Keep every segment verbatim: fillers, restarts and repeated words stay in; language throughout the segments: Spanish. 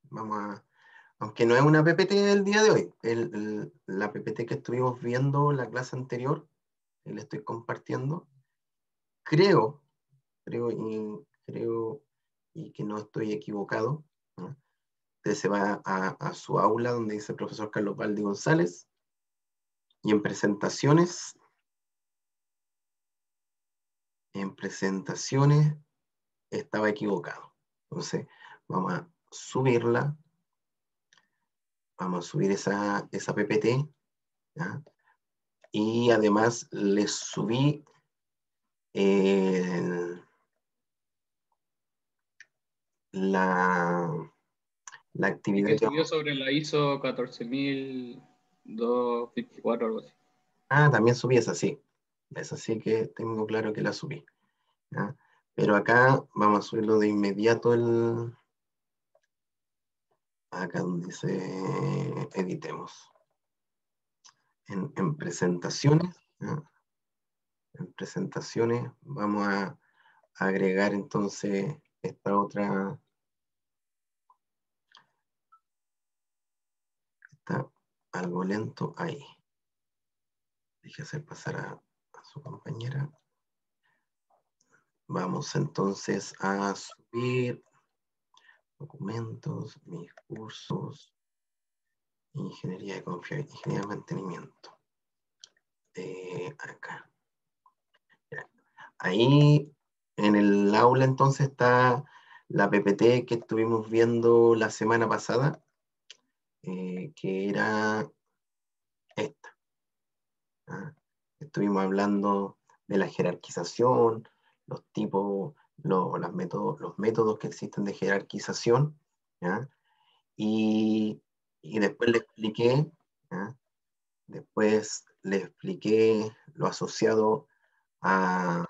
Vamos a, aunque no es una P P T del día de hoy, el, el, la P P T que estuvimos viendo la clase anterior, que le estoy compartiendo, creo, creo y, creo y que no estoy equivocado, ¿no? Usted se va a, a su aula donde dice el profesor Carlos Valdi González, y en presentaciones, en presentaciones estaba equivocado. Entonces, vamos a subirla, vamos a subir esa, esa P P T, ¿ya? Y además les subí eh, la, la actividad que que subió vamos. sobre la I S O catorce mil doscientos veinticuatro, algo así. Ah, también subí esa, sí. Esa sí que tengo claro que la subí, ¿ya? Pero acá vamos a subirlo de inmediato el, acá donde dice editemos. En, en presentaciones, ¿ya? En presentaciones vamos a agregar entonces esta otra, está algo lento ahí. Déjese pasar a, a su compañera. Vamos entonces a subir documentos, mis cursos, ingeniería de confianza, ingeniería de mantenimiento. Eh, acá. Ya. Ahí en el aula entonces está la P P T que estuvimos viendo la semana pasada, eh, que era esta. ¿Ah? Estuvimos hablando de la jerarquización, los tipos, lo, las métodos, los métodos que existen de jerarquización, ¿ya? Y, y después le expliqué, ¿ya? Después le expliqué lo asociado a,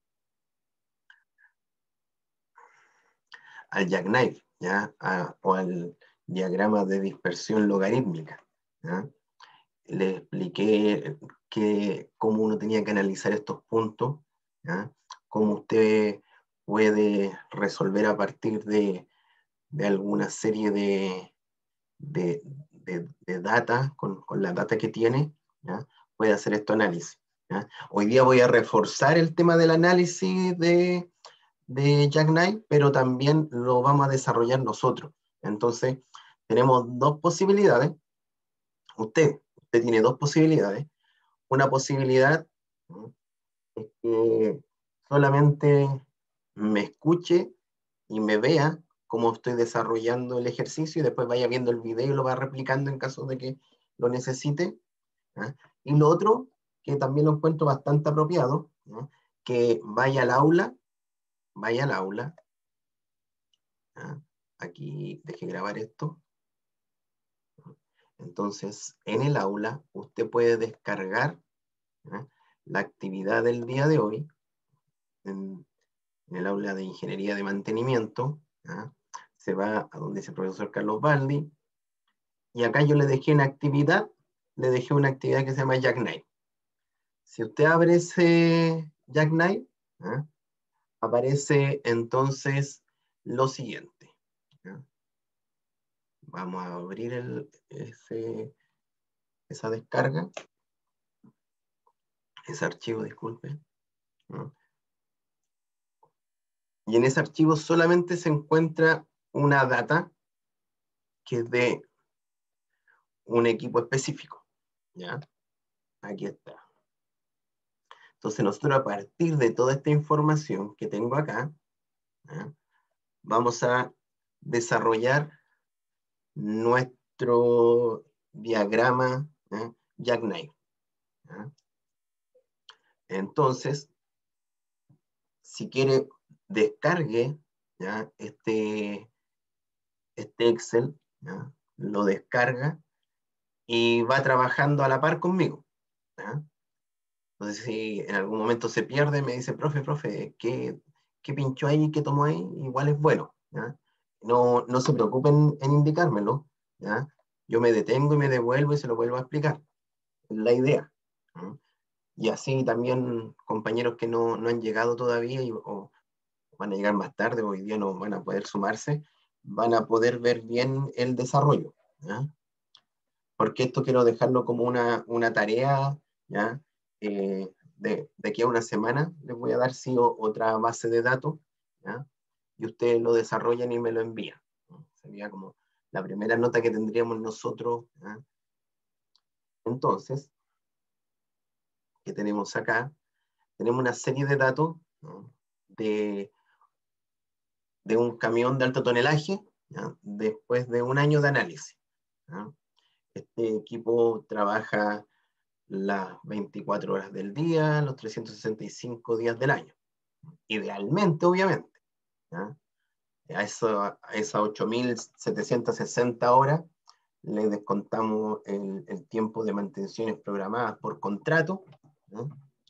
al jackknife, ¿ya? A, o al diagrama de dispersión logarítmica, ¿ya? Le expliqué que, cómo uno tenía que analizar estos puntos, ¿ya? Cómo usted puede resolver a partir de, de alguna serie de, de, de, de data, con, con, la data que tiene, ¿ya? Puede hacer este análisis, ¿ya? Hoy día voy a reforzar el tema del análisis de, de jackknife, pero también lo vamos a desarrollar nosotros. Entonces, tenemos dos posibilidades. Usted, usted tiene dos posibilidades. Una posibilidad, ¿no?, es que solamente me escuche y me vea cómo estoy desarrollando el ejercicio y después vaya viendo el video y lo va replicando en caso de que lo necesite, ¿eh? Y lo otro, que también lo encuentro bastante apropiado, ¿no?, que vaya al aula, vaya al aula, ¿eh? Aquí deje grabar esto. Entonces, en el aula, usted puede descargar, ¿eh?, la actividad del día de hoy en, en el aula de ingeniería de mantenimiento, ¿eh? Se va a donde dice el profesor Carlos Baldi, y acá yo le dejé una actividad, le dejé una actividad que se llama jackknife. Si usted abre ese jackknife, ¿eh?, aparece entonces lo siguiente, ¿eh? Vamos a abrir el, ese, esa descarga, ese archivo, disculpe, ¿no? Y en ese archivo solamente se encuentra una data que es de un equipo específico, ¿ya? Aquí está. Entonces nosotros, a partir de toda esta información que tengo acá, ¿ya?, vamos a desarrollar nuestro diagrama, ¿eh?, jackknife, ¿ya? Entonces, si quiere, descargue, ¿ya?, este, este Excel, ¿ya?, lo descarga y va trabajando a la par conmigo, ¿ya? Entonces, si en algún momento se pierde, me dice, profe, profe, ¿qué, qué pinchó ahí, qué tomó ahí? Igual es bueno, ¿ya? No, no se preocupen en indicármelo, ¿ya? Yo me detengo y me devuelvo y se lo vuelvo a explicar. Es la idea, ¿no? Y así también compañeros que no, no han llegado todavía y, o van a llegar más tarde, hoy día no van a poder sumarse, van a poder ver bien el desarrollo, ¿ya? Porque esto quiero dejarlo como una, una tarea, ¿ya? Eh, de, de aquí a una semana les voy a dar sí o, otra base de datos, ¿ya? Y ustedes lo desarrollan y me lo envían, ¿no? Sería como la primera nota que tendríamos nosotros, ¿ya? Entonces, ¿qué tenemos acá? Tenemos una serie de datos, ¿no? de, de un camión de alto tonelaje, ¿ya? Después de un año de análisis, ¿ya? Este equipo trabaja las veinticuatro horas del día, los trescientos sesenta y cinco días del año. Idealmente, obviamente, ¿ya? A, eso, a esas ocho mil setecientas sesenta horas le descontamos el, el tiempo de mantenciones programadas por contrato, ¿no?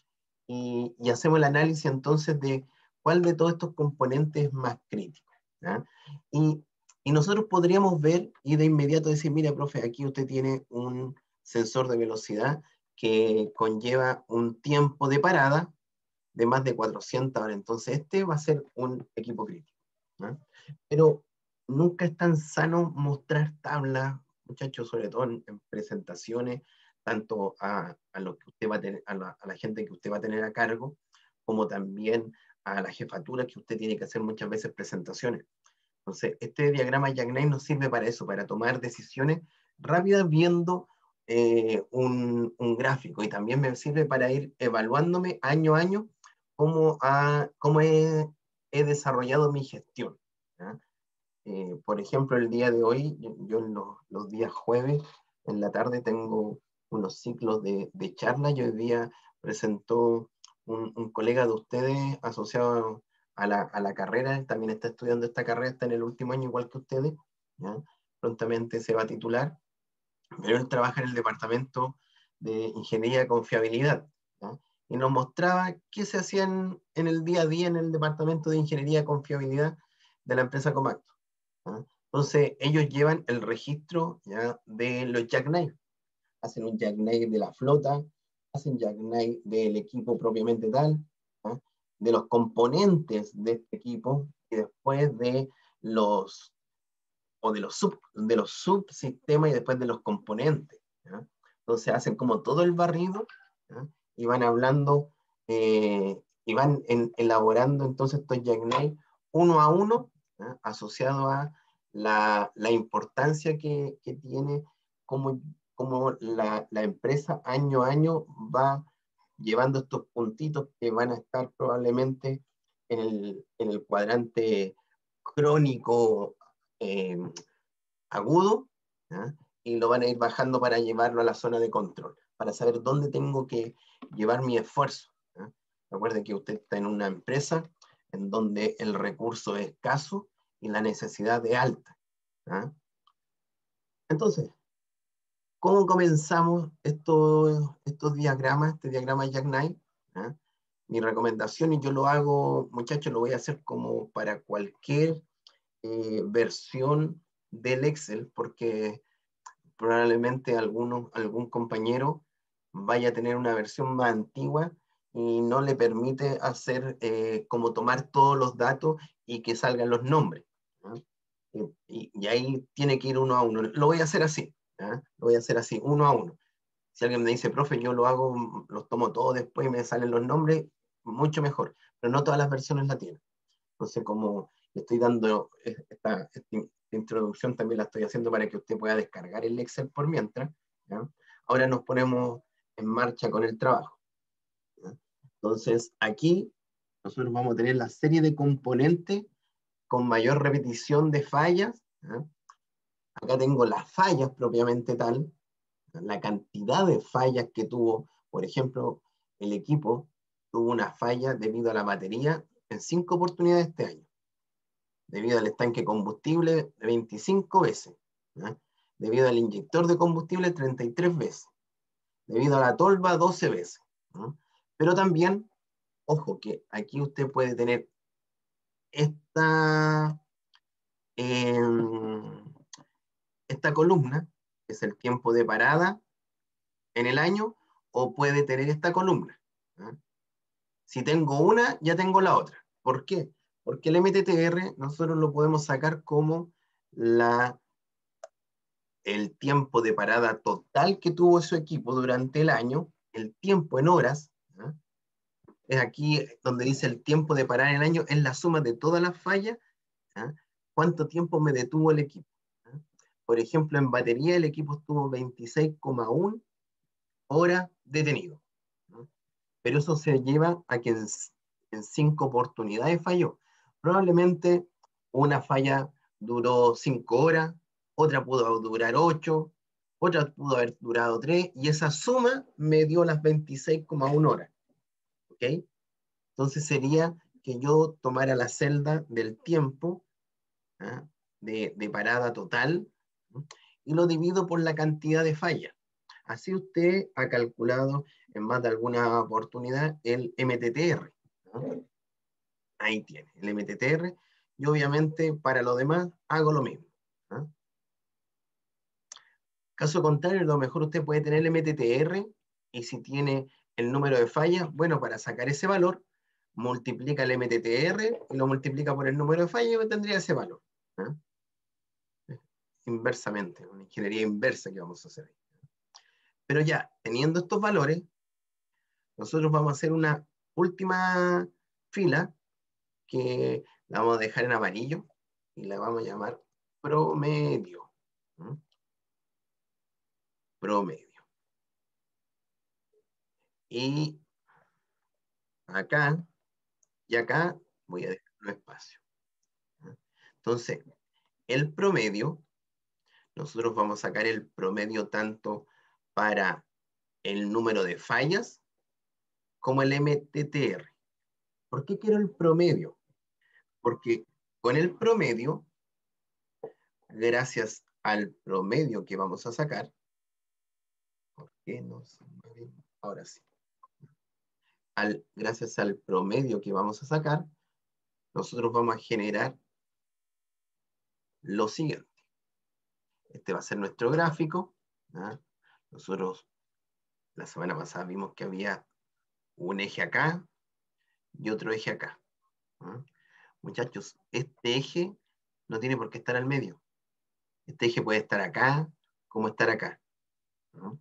y, y hacemos el análisis entonces de cuál de todos estos componentes es más crítico, ¿ya? Y, y nosotros podríamos ver y de inmediato decir, mira, profe, aquí usted tiene un sensor de velocidad que conlleva un tiempo de parada de más de cuatrocientas horas. Entonces, este va a ser un equipo crítico, ¿no? Pero nunca es tan sano mostrar tablas, muchachos, sobre todo en, en presentaciones, tanto a, a, lo que usted va a, tener, a, la, a la gente que usted va a tener a cargo, como también a la jefatura que usted tiene que hacer muchas veces presentaciones. Entonces, este diagrama Jack-Knight nos sirve para eso, para tomar decisiones rápidas viendo eh, un, un gráfico, y también me sirve para ir evaluándome año a año cómo, ha, cómo he, he desarrollado mi gestión, ¿ya? Eh, por ejemplo, el día de hoy, yo, yo los, los días jueves en la tarde tengo unos ciclos de, de charla, y hoy día presentó un, un colega de ustedes asociado a la, a la carrera, él también está estudiando esta carrera, está en el último año igual que ustedes, ¿ya? Prontamente se va a titular, pero él trabaja en el departamento de ingeniería de confiabilidad, ¿ya? Y nos mostraba qué se hacía en, en el día a día en el departamento de ingeniería de confiabilidad de la empresa Comacto, ¿ya? Entonces ellos llevan el registro, ¿ya? De los Jack-Knife, hacen un Jack-Knife de la flota, hacen Jack-Knife del equipo propiamente tal, ¿ya? De los componentes de este equipo, y después de los o de los, sub, de los subsistemas, y después de los componentes, ¿ya? Entonces hacen como todo el barrido, ¿ya? Y van hablando, eh, y van en, elaborando entonces estos Jack-Knife uno a uno, ¿ya? Asociado a la, la importancia que, que tiene como, como la, la empresa año a año va llevando estos puntitos que van a estar probablemente en el, en el cuadrante crónico eh, agudo, ¿ya? Y lo van a ir bajando para llevarlo a la zona de control, para saber dónde tengo que llevar mi esfuerzo, ¿ya? Recuerde que usted está en una empresa en donde el recurso es escaso y la necesidad es alta, ¿ya? Entonces, ¿cómo comenzamos estos, estos diagramas, este diagrama Jack-Knife, ¿ya? Mi recomendación, y yo lo hago, muchachos, lo voy a hacer como para cualquier eh, versión del Excel, porque probablemente alguno, algún compañero vaya a tener una versión más antigua y no le permite hacer eh, como tomar todos los datos y que salgan los nombres, ¿no? Y, y, ahí tiene que ir uno a uno. Lo voy a hacer así, ¿no? Lo voy a hacer así, uno a uno. Si alguien me dice, profe, yo lo hago, los tomo todos después y me salen los nombres, mucho mejor, pero no todas las versiones la tienen. Entonces, como le estoy dando esta, esta introducción, también la estoy haciendo para que usted pueda descargar el Excel por mientras, ¿ya? Ahora nos ponemos en marcha con el trabajo, ¿ya? Entonces, aquí nosotros vamos a tener la serie de componentes con mayor repetición de fallas, ¿ya? Acá tengo las fallas propiamente tal, la cantidad de fallas que tuvo. Por ejemplo, el equipo tuvo una falla debido a la batería en cinco oportunidades este año, debido al estanque combustible veinticinco veces, ¿ya? Debido al inyector de combustible treinta y tres veces, debido a la tolva doce veces, ¿no? Pero también, ojo, que aquí usted puede tener esta, eh, esta columna, que es el tiempo de parada en el año, o puede tener esta columna, ¿no? Si tengo una, ya tengo la otra. ¿Por qué? Porque el M T T R nosotros lo podemos sacar como la, el tiempo de parada total que tuvo su equipo durante el año, el tiempo en horas, ¿ah? Es aquí donde dice el tiempo de parar en el año, es la suma de todas las fallas, ¿ah? ¿Cuánto tiempo me detuvo el equipo? ¿Ah? Por ejemplo, en batería el equipo estuvo veintiséis coma uno horas detenido, ¿no? Pero eso se lleva a que en, en cinco oportunidades falló. Probablemente una falla duró cinco horas, otra pudo durar ocho, otra pudo haber durado tres, y esa suma me dio las veintiséis coma uno horas. ¿Ok? Entonces sería que yo tomara la celda del tiempo, ¿ah? de, de parada total, ¿no? Y lo divido por la cantidad de fallas. Así usted ha calculado en más de alguna oportunidad el M T T R, ¿no? Ahí tiene el M T T R, y obviamente para lo demás hago lo mismo, ¿no? Caso contrario, a lo mejor usted puede tener el M T T R, y si tiene el número de fallas, bueno, para sacar ese valor, multiplica el M T T R y lo multiplica por el número de fallas y tendría ese valor, ¿no? Inversamente, una ingeniería inversa que vamos a hacer. Pero ya, teniendo estos valores, nosotros vamos a hacer una última fila que la vamos a dejar en amarillo y la vamos a llamar promedio. ¿Mm? Promedio. Y acá y acá voy a dejar un espacio. ¿Mm? Entonces, el promedio, nosotros vamos a sacar el promedio tanto para el número de fallas como el M T T R. ¿Por qué quiero el promedio? Porque con el promedio, gracias al promedio que vamos a sacar, ¿por qué no se mueve? Ahora sí. Al, gracias al promedio que vamos a sacar, nosotros vamos a generar lo siguiente. Este va a ser nuestro gráfico, ¿ah? Nosotros la semana pasada vimos que había un eje acá y otro eje acá, ¿ah? Muchachos, este eje no tiene por qué estar al medio. Este eje puede estar acá como estar acá, ¿no?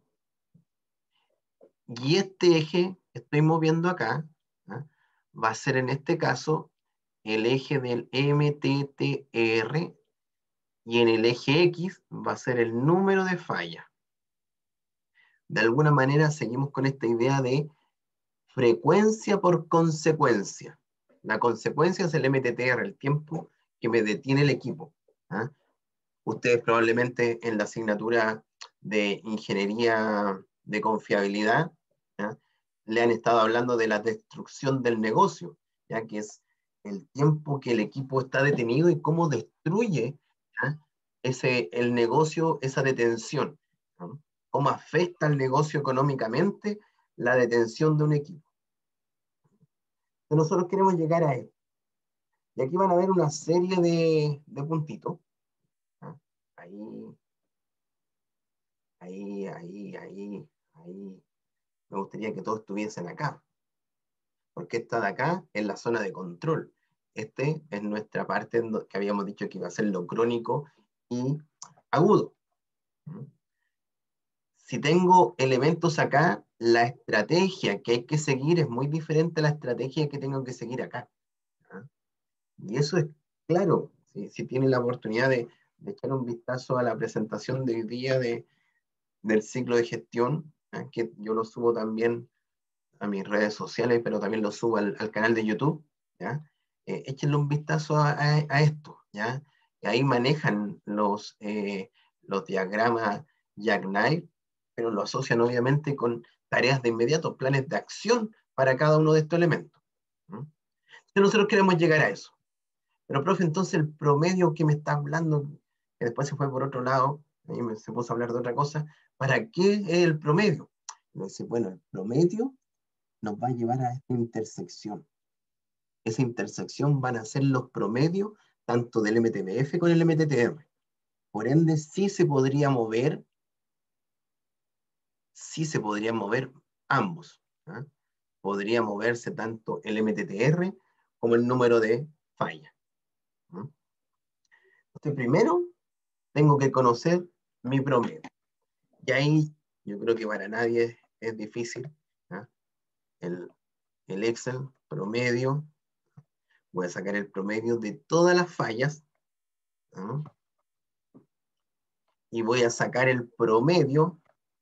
Y este eje que estoy moviendo acá, ¿ah? Va a ser en este caso el eje del M T T R, y en el eje X va a ser el número de fallas. De alguna manera seguimos con esta idea de frecuencia por consecuencia. La consecuencia es el M T T R, el tiempo que me detiene el equipo, ¿ah? Ustedes probablemente en la asignatura de ingeniería de confiabilidad, ¿ya?, le han estado hablando de la destrucción del negocio, ya que es el tiempo que el equipo está detenido y cómo destruye, ¿ya?, ese, el negocio, esa detención, ¿no? Cómo afecta al negocio económicamente la detención de un equipo. Entonces nosotros queremos llegar a él. Y aquí van a ver una serie de, de puntitos. ¿Ah? Ahí, ahí, ahí, ahí, ahí. Me gustaría que todos estuviesen acá, porque esta de acá es la zona de control. Este es nuestra parte que habíamos dicho que iba a ser lo crónico y agudo. Si tengo elementos acá, la estrategia que hay que seguir es muy diferente a la estrategia que tengo que seguir acá. ¿Ah? Y eso es claro, si, si tienen la oportunidad de, de echar un vistazo a la presentación de hoy día de, del ciclo de gestión, ¿eh?, que yo lo subo también a mis redes sociales, pero también lo subo al, al canal de YouTube, ¿ya? Eh, échenle un vistazo a, a, a esto, ¿ya? Y ahí manejan los, eh, los diagramas Jackknife, pero lo asocian obviamente con tareas de inmediato, planes de acción para cada uno de estos elementos. ¿Mm? Entonces nosotros queremos llegar a eso. Pero, profe, entonces el promedio que me está hablando, que después se fue por otro lado, ahí me, se puso a hablar de otra cosa, ¿para qué es el promedio? Y me dice, bueno, el promedio nos va a llevar a esta intersección. Esa intersección van a ser los promedios tanto del M T B F con el M T T R. Por ende, sí se podría mover, sí se podrían mover ambos, ¿eh? Podría moverse tanto el M T T R como el número de fallas. ¿Eh? Entonces, primero, tengo que conocer mi promedio. Y ahí yo creo que para nadie es, es difícil. ¿Ah? El, el Excel promedio, voy a sacar el promedio de todas las fallas. ¿Ah? Y voy a sacar el promedio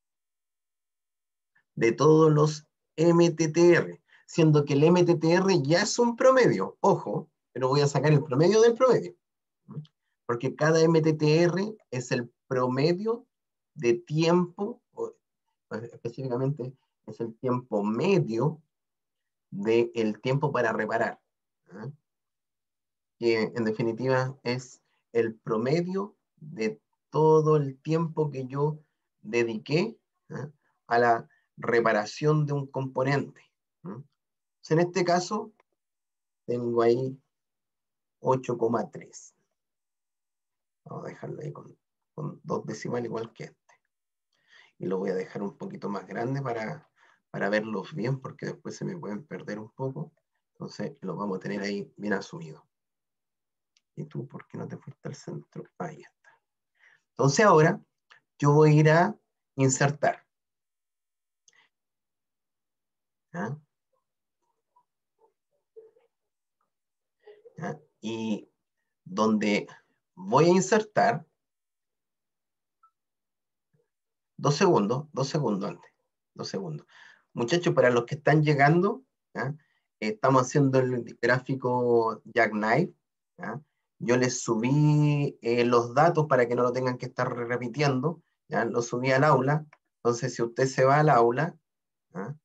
de todos los M T T R, siendo que el M T T R ya es un promedio, ojo, pero voy a sacar el promedio del promedio, porque cada M T T R es el promedio de tiempo, o específicamente es el tiempo medio del tiempo para reparar, ¿eh? Que en definitiva es el promedio de todo el tiempo que yo dediqué, ¿eh? a la reparación de un componente. ¿Eh? En este caso, tengo ahí ocho coma tres. Vamos a dejarlo ahí con, con dos decimales igual que este. Y lo voy a dejar un poquito más grande para, para verlos bien, porque después se me pueden perder un poco. Entonces, lo vamos a tener ahí bien asumido. ¿Y tú por qué no te fuiste al centro? Ahí está. Entonces ahora yo voy a ir a insertar. ¿Ya? ¿Ya? Y donde voy a insertar, dos segundos, dos segundos antes, dos segundos. Muchachos, para los que están llegando, ¿ya? Estamos haciendo el gráfico Jackknife. ¿Ya? Yo les subí eh, los datos para que no lo tengan que estar repitiendo. ¿Ya? Lo subí al aula. Entonces, si usted se va al aula, ¿ya?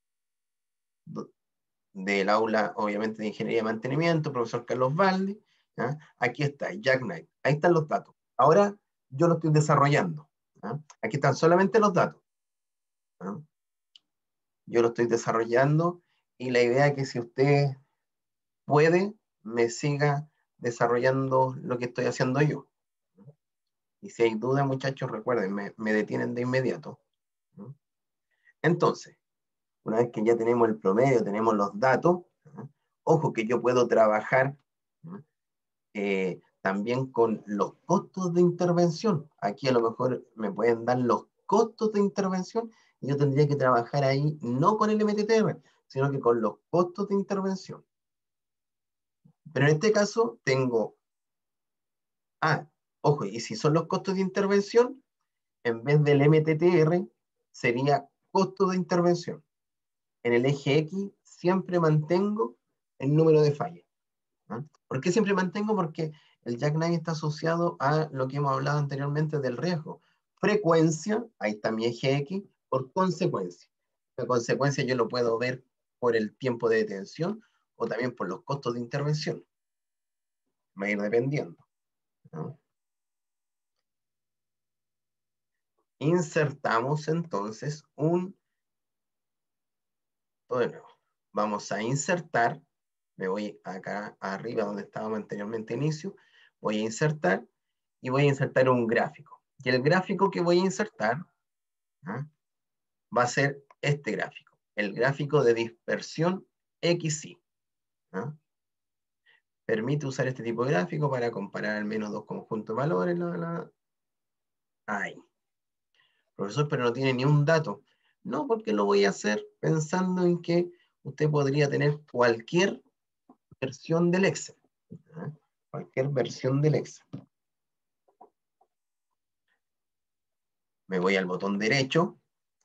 Del aula, obviamente, de Ingeniería de Mantenimiento, profesor Carlos Valdi, ¿ya? Aquí está, Jackknife. Ahí están los datos. Ahora yo lo estoy desarrollando. ¿Ya? Aquí están solamente los datos. ¿Ya? Yo lo estoy desarrollando y la idea es que si usted puede, me siga desarrollando lo que estoy haciendo yo. Y si hay duda, muchachos, recuerden, me, me detienen de inmediato. Entonces, una vez que ya tenemos el promedio, tenemos los datos, ojo que yo puedo trabajar eh, también con los costos de intervención. Aquí a lo mejor me pueden dar los costos de intervención y yo tendría que trabajar ahí no con el M T T R, sino que con los costos de intervención. Pero en este caso tengo, ah, ojo, y si son los costos de intervención, en vez del M T T R sería costo de intervención. En el eje X siempre mantengo el número de fallas. ¿Ah? ¿Por qué siempre mantengo? Porque el Jackknife está asociado a lo que hemos hablado anteriormente del riesgo. Frecuencia, ahí está mi eje X, por consecuencia. La consecuencia yo lo puedo ver por el tiempo de detención o también por los costos de intervención. Va a ir dependiendo, ¿no? Insertamos entonces un... Bueno, vamos a insertar, me voy acá arriba donde estábamos anteriormente inicio, voy a insertar y voy a insertar un gráfico. Y el gráfico que voy a insertar, ¿ah?, va a ser este gráfico, el gráfico de dispersión X Y. ¿Ah? Permite usar este tipo de gráfico para comparar al menos dos conjuntos de valores. La, la... Ahí. Profesor, pero no tiene ni un dato. No, porque lo voy a hacer pensando en que usted podría tener cualquier versión del Excel. ¿Ah? Cualquier versión del Excel. Me voy al botón derecho.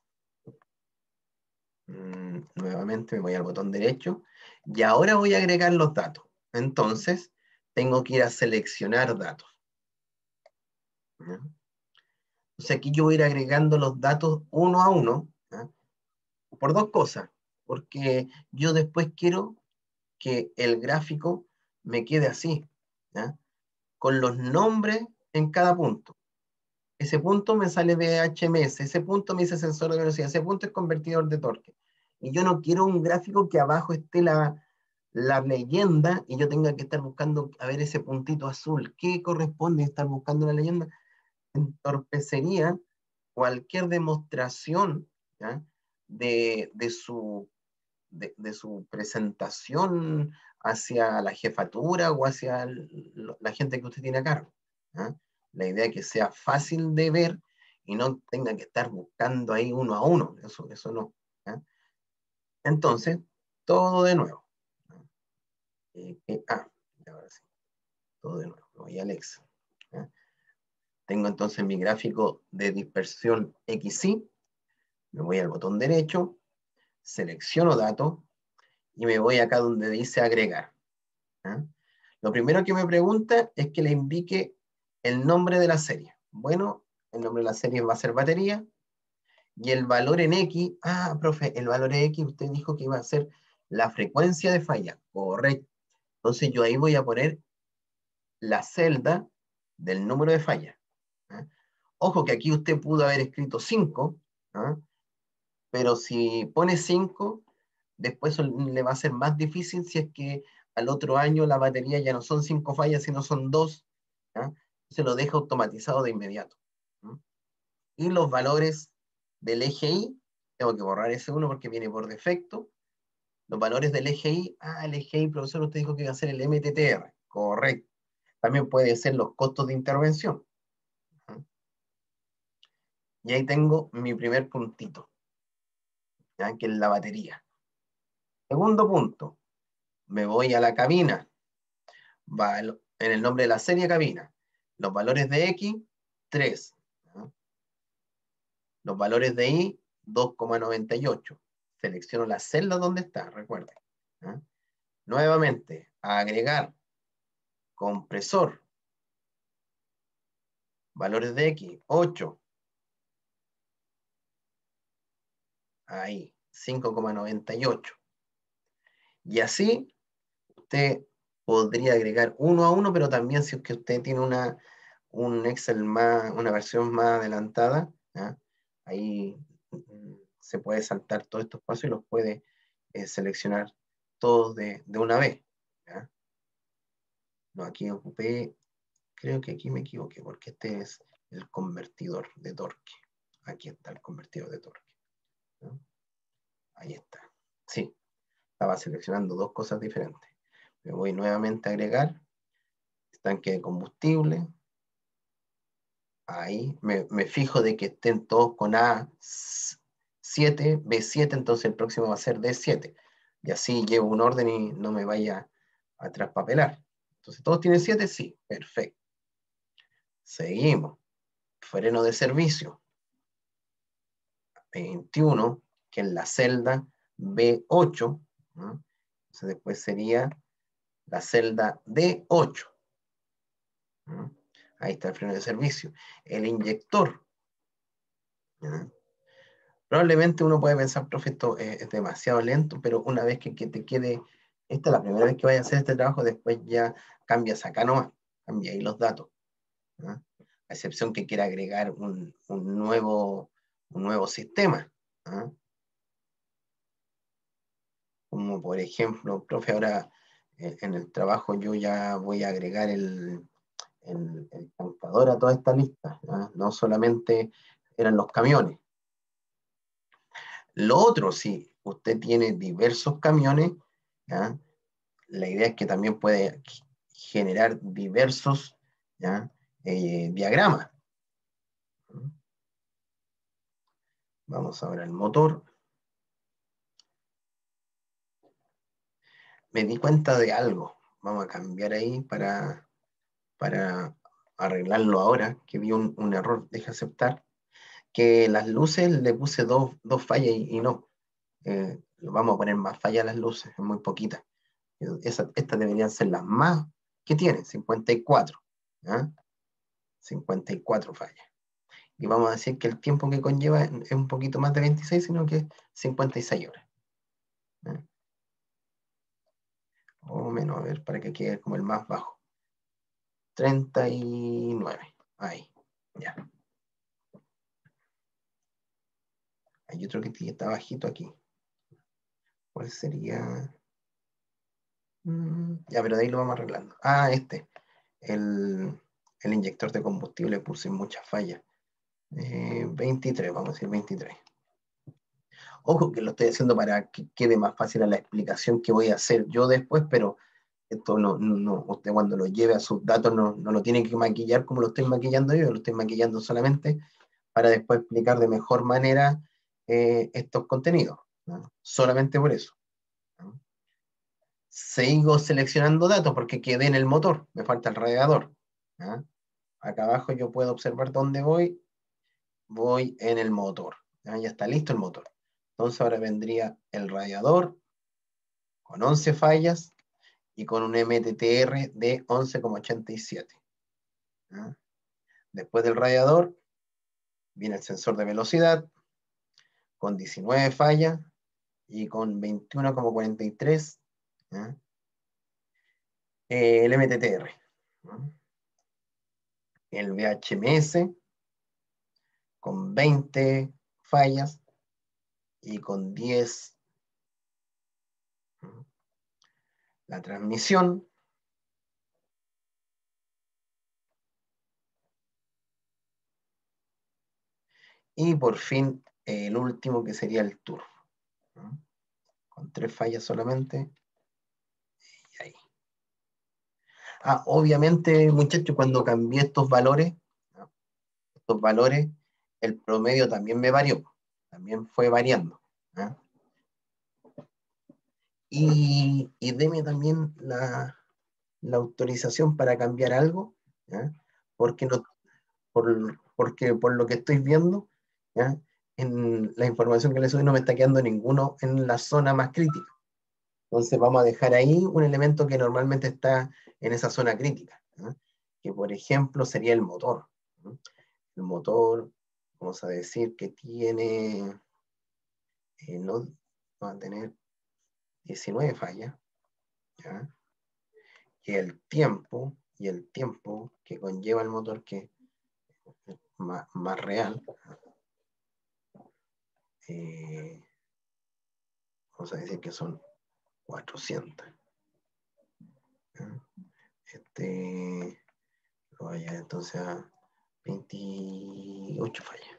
Mm, nuevamente me voy al botón derecho. Y ahora voy a agregar los datos. Entonces, tengo que ir a seleccionar datos. ¿Ya? Entonces aquí yo voy a ir agregando los datos uno a uno. ¿Ya? Por dos cosas. Porque yo después quiero que el gráfico me quede así. ¿Ya? Con los nombres en cada punto. Ese punto me sale de H M S, ese punto me dice sensor de velocidad, ese punto es convertidor de torque. Y yo no quiero un gráfico que abajo esté la, la leyenda y yo tenga que estar buscando, a ver, ese puntito azul, ¿qué corresponde a estar buscando la leyenda? Entorpecería cualquier demostración, ¿ya?, de, de, su, de, de su presentación hacia la jefatura o hacia el, la gente que usted tiene a cargo. ¿Ya? La idea es que sea fácil de ver y no tenga que estar buscando ahí uno a uno. Eso, eso no. ¿Ya? Entonces, todo de nuevo. Eh, eh, ah, ahora sí. Todo de nuevo. Voy a Excel. ¿Ya? Tengo entonces mi gráfico de dispersión X Y. Me voy al botón derecho, selecciono datos y me voy acá donde dice agregar. ¿Ya? Lo primero que me pregunta es que le indique el nombre de la serie. Bueno, el nombre de la serie va a ser batería. Y el valor en X, ah, profe, el valor en X usted dijo que iba a ser la frecuencia de falla. Correcto. Entonces yo ahí voy a poner la celda del número de falla. ¿Ah? Ojo que aquí usted pudo haber escrito cinco, ¿ah? Pero si pone cinco, después le va a ser más difícil si es que al otro año la batería ya no son cinco fallas, sino son dos. ¿Ah? Se lo deja automatizado de inmediato. ¿Ah? Y los valores del eje Y, tengo que borrar ese uno porque viene por defecto. Los valores del eje Y, ah, el eje Y, profesor, usted dijo que iba a ser el M T T R. Correcto. También puede ser los costos de intervención. Y ahí tengo mi primer puntito, ¿ya? Que es la batería. Segundo punto, me voy a la cabina. Va en el nombre de la serie cabina. Los valores de X, tres. ¿Ya? Los valores de Y, dos coma noventa y ocho. Selecciono la celda donde está, recuerden. ¿Ya? Nuevamente, agregar compresor. Valores de X, ocho. Ahí, cinco coma noventa y ocho. Y así, usted podría agregar uno a uno, pero también si es que usted tiene una, un Excel más, una versión más adelantada, ¿ya? Ahí mm, se puede saltar todos estos pasos y los puede eh, seleccionar todos de, de una vez. ¿Ya? No, aquí ocupé, creo que aquí me equivoqué, porque este es el convertidor de torque. Aquí está el convertidor de torque. ¿No? Ahí está. Sí, estaba seleccionando dos cosas diferentes. Me voy nuevamente a agregar estanque de combustible. Ahí me, me fijo de que estén todos con A siete, B siete, entonces el próximo va a ser D siete. Y así llevo un orden y no me vaya a traspapelar. Entonces, ¿todos tienen siete? Sí, perfecto. Seguimos. Freno de servicio. veintiuno, que es la celda B ocho. ¿No? Entonces después sería la celda D ocho. ¿No? Ahí está el freno de servicio. El inyector. ¿No? Probablemente uno puede pensar, profe, esto es, es demasiado lento, pero una vez que, que te quede, esta es la primera vez que vayas a hacer este trabajo, después ya cambias acá nomás, cambia ahí los datos. ¿No? A excepción que quiera agregar un, un, nuevo, un nuevo sistema. ¿No? Como por ejemplo, profe, ahora eh, en el trabajo yo ya voy a agregar el, el, el tankador a toda esta lista, ¿no? No solamente eran los camiones. Lo otro, si usted tiene diversos camiones, ¿ya? La idea es que también puede generar diversos, ¿ya? Eh, diagramas. Vamos ahora al motor. Me di cuenta de algo. Vamos a cambiar ahí para, para arreglarlo ahora, que vi un, un error, deja aceptar, que las luces le puse dos, dos fallas y, y no. Eh, vamos a poner más fallas a las luces, es muy poquita. Esa, estas deberían ser las más que tienen, cincuenta y cuatro. ¿Ya? cincuenta y cuatro fallas. Y vamos a decir que el tiempo que conlleva es un poquito más de veintiséis, sino que cincuenta y seis horas. ¿Ya? O menos, a ver, para que quede como el más bajo. treinta y nueve. Ahí, ya. Hay otro que está bajito aquí. ¿Cuál sería? Mm, ya, pero de ahí lo vamos arreglando. Ah, este. El, el inyector de combustible puse muchas fallas. Eh, veintitrés, vamos a decir veintitrés. Ojo que lo estoy haciendo para que quede más fácil a la explicación que voy a hacer yo después, pero Esto no, no, no, usted cuando lo lleve a sus datos no, no lo tiene que maquillar como lo estoy maquillando yo, lo estoy maquillando solamente para después explicar de mejor manera eh, estos contenidos, ¿no? Solamente por eso, ¿no? Sigo seleccionando datos porque quedé en el motor, me falta el radiador, ¿no? Acá abajo yo puedo observar dónde voy, voy en el motor, ¿no? Ya está listo el motor. Entonces ahora vendría el radiador con once fallas y con un M T T R de once coma ochenta y siete. ¿No? Después del radiador viene el sensor de velocidad con diecinueve fallas y con veintiuno coma cuarenta y tres, ¿no? eh, el M T T R, ¿no? El V H M S con veinte fallas y con diez, ¿no? La transmisión y por fin el último que sería el turbo, ¿no? Con tres fallas solamente. Y ahí. Ah, obviamente, muchachos, cuando cambié estos valores, ¿no? estos valores, el promedio también me varió, también fue variando, ¿no? Y, y deme también la, la autorización para cambiar algo, ¿ya? Porque, no, por, porque por lo que estoy viendo, ¿ya? En la información que le subí no me está quedando ninguno en la zona más crítica. Entonces vamos a dejar ahí un elemento que normalmente está en esa zona crítica, ¿ya? Que por ejemplo sería el motor, ¿no? El motor, vamos a decir que tiene, eh, no va a tener diecinueve fallas, ¿ya? Y el tiempo, y el tiempo que conlleva el motor, que es más, más real, eh, vamos a decir que son cuatrocientos. ¿Ya? Este lo voy a llevar entonces a veintiocho fallas.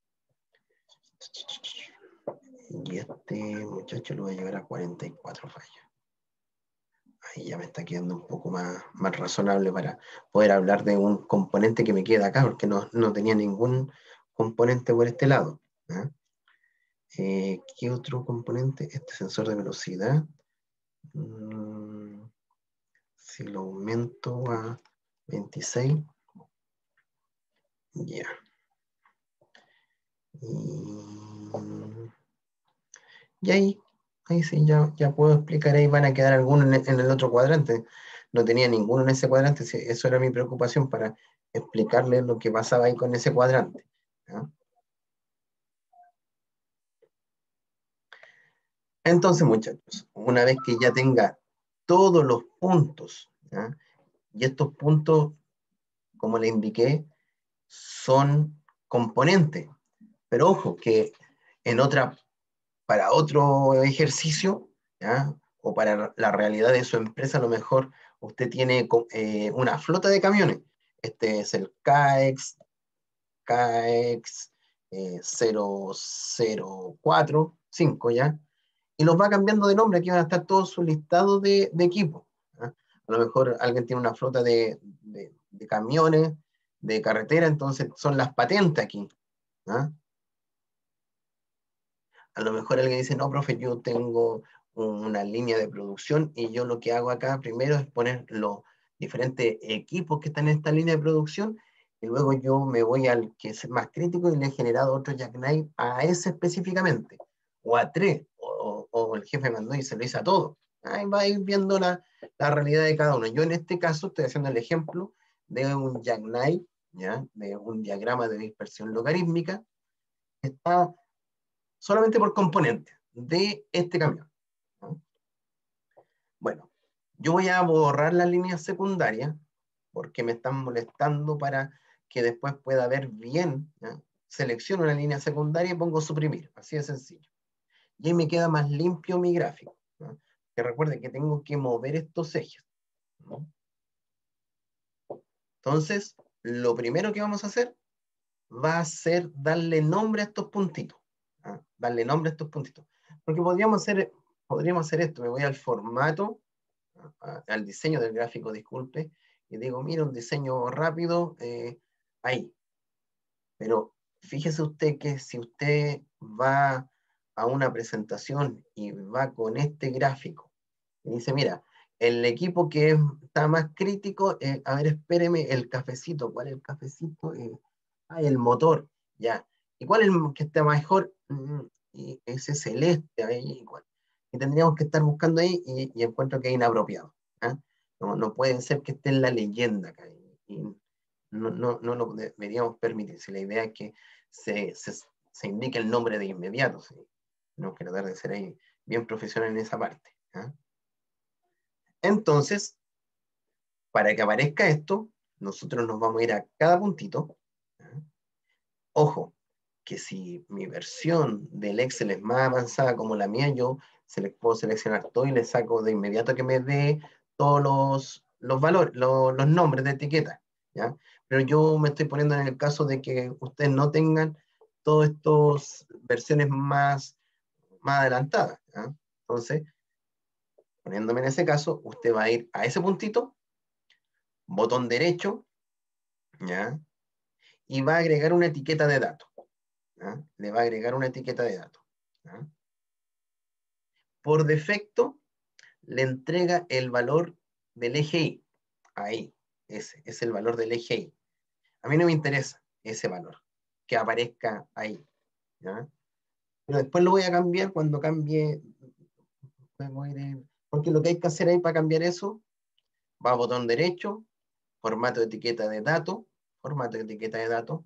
Y este muchacho lo voy a llevar a cuarenta y cuatro fallas. Ahí ya me está quedando un poco más, más razonable para poder hablar de un componente que me queda acá, porque no, no tenía ningún componente por este lado, ¿eh? Eh, ¿Qué otro componente? Este sensor de velocidad. Mm, si lo aumento a veintiséis, ya. Yeah. Y, y ahí, ahí sí, ya, ya puedo explicar. Ahí van a quedar algunos en, en el otro cuadrante. No tenía ninguno en ese cuadrante, eso era mi preocupación para explicarles lo que pasaba ahí con ese cuadrante, ¿no? Entonces, muchachos, una vez que ya tenga todos los puntos, ¿ya? Y estos puntos, como les indiqué, son componentes. Pero ojo, que en otra, para otro ejercicio, ¿ya? O para la realidad de su empresa, a lo mejor usted tiene eh, una flota de camiones. Este es el K X, K X eh, cero cero cuatro cinco, ¿ya? Y los va cambiando de nombre. Aquí van a estar todos sus listados de, de equipos, ¿ya? A lo mejor alguien tiene una flota de, de, de camiones, de carretera, entonces son las patentes aquí, ¿ya? A lo mejor alguien dice, no, profe, yo tengo una línea de producción y yo lo que hago acá primero es poner los diferentes equipos que están en esta línea de producción y luego yo me voy al que es más crítico y le he generado otro jackknife a ese específicamente, o a tres, o, o el jefe mandó y se lo hizo a todo. Ahí va a ir viendo la, la realidad de cada uno. Yo en este caso estoy haciendo el ejemplo de un jackknife, ¿ya? De un diagrama de dispersión logarítmica que está solamente por componente de este camión, ¿no? Bueno, yo voy a borrar las líneas secundarias porque me están molestando para que después pueda ver bien, ¿no? Selecciono una línea secundaria y pongo suprimir, así de sencillo. Y ahí me queda más limpio mi gráfico, ¿no? Que recuerden que tengo que mover estos ejes, ¿no? Entonces, lo primero que vamos a hacer va a ser darle nombre a estos puntitos, ¿no? Darle nombre a estos puntitos. Porque podríamos hacer, podríamos hacer esto, me voy al formato, a, al diseño del gráfico, disculpe, y digo, mira, un diseño rápido, eh, ahí. Pero fíjese usted que si usted va a una presentación y va con este gráfico, y dice, mira, el equipo que está más crítico, eh, a ver, espéreme, el cafecito, ¿cuál es el cafecito? Eh, ah, el motor, ya. ¿Y cuál es el que está mejor? Mm, y ese celeste, ahí, igual. Y tendríamos que estar buscando ahí y, y encuentro que es inapropiado. ¿Ah? No, no puede ser que esté en la leyenda acá. Y no, no, no lo deberíamos permitir. Si la idea es que se, se, se indique el nombre de inmediato, ¿sí? Tenemos que tratar de ser ahí bien profesional en esa parte. ¿Ah? Entonces, para que aparezca esto, nosotros nos vamos a ir a cada puntito. ¿Ah? Ojo, que si mi versión del Excel es más avanzada como la mía, yo se le puedo seleccionar todo y le saco de inmediato que me dé todos los, los valores, los, los nombres de etiqueta, ¿ya? Pero yo me estoy poniendo en el caso de que ustedes no tengan todas estas versiones más, más adelantadas, ¿ya? Entonces, poniéndome en ese caso, usted va a ir a ese puntito, botón derecho, ¿ya? Y va a agregar una etiqueta de datos. ¿Ya? Le va a agregar una etiqueta de datos. ¿Ya? Por defecto, le entrega el valor del eje Y. Ahí, ese es el valor del eje Y. A mí no me interesa ese valor, que aparezca ahí. ¿Ya? Pero después lo voy a cambiar cuando cambie. Porque lo que hay que hacer ahí para cambiar eso, va a botón derecho, formato de etiqueta de datos, formato de etiqueta de datos.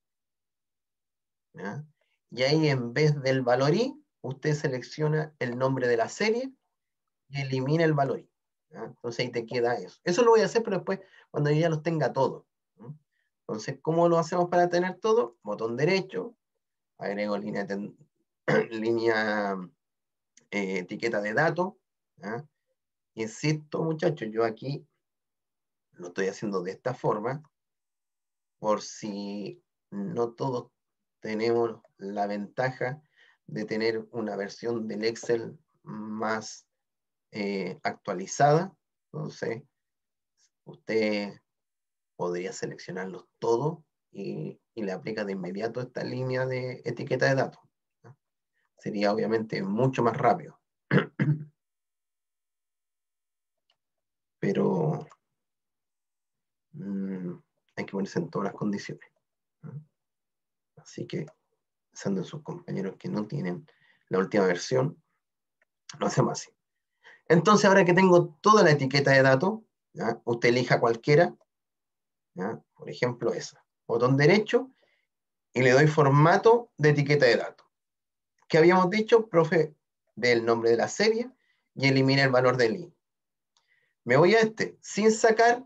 ¿Ya? Y ahí en vez del valor I, usted selecciona el nombre de la serie y elimina el valor I. ¿Ya? Entonces ahí te queda eso. Eso lo voy a hacer, pero después cuando yo ya los tenga todos. ¿No? Entonces, ¿cómo lo hacemos para tener todo? Botón derecho, agrego línea, ten, línea eh, etiqueta de datos. ¿Ya? Insisto, muchachos, yo aquí lo estoy haciendo de esta forma, por si no todos tenemos la ventaja de tener una versión del Excel más eh, actualizada. Entonces, usted podría seleccionarlos todos y, y le aplica de inmediato esta línea de etiqueta de datos, ¿no? Sería obviamente mucho más rápido. Pero mmm, hay que ponerse en todas las condiciones, ¿no? Así que, pensando en sus compañeros que no tienen la última versión, lo hacemos así. Entonces, ahora que tengo toda la etiqueta de datos, ¿ya? Usted elija cualquiera, ¿ya? Por ejemplo, esa. Botón derecho y le doy formato de etiqueta de datos. ¿Qué habíamos dicho? Profe, del nombre de la serie y elimina el valor del I. Me voy a este, sin sacar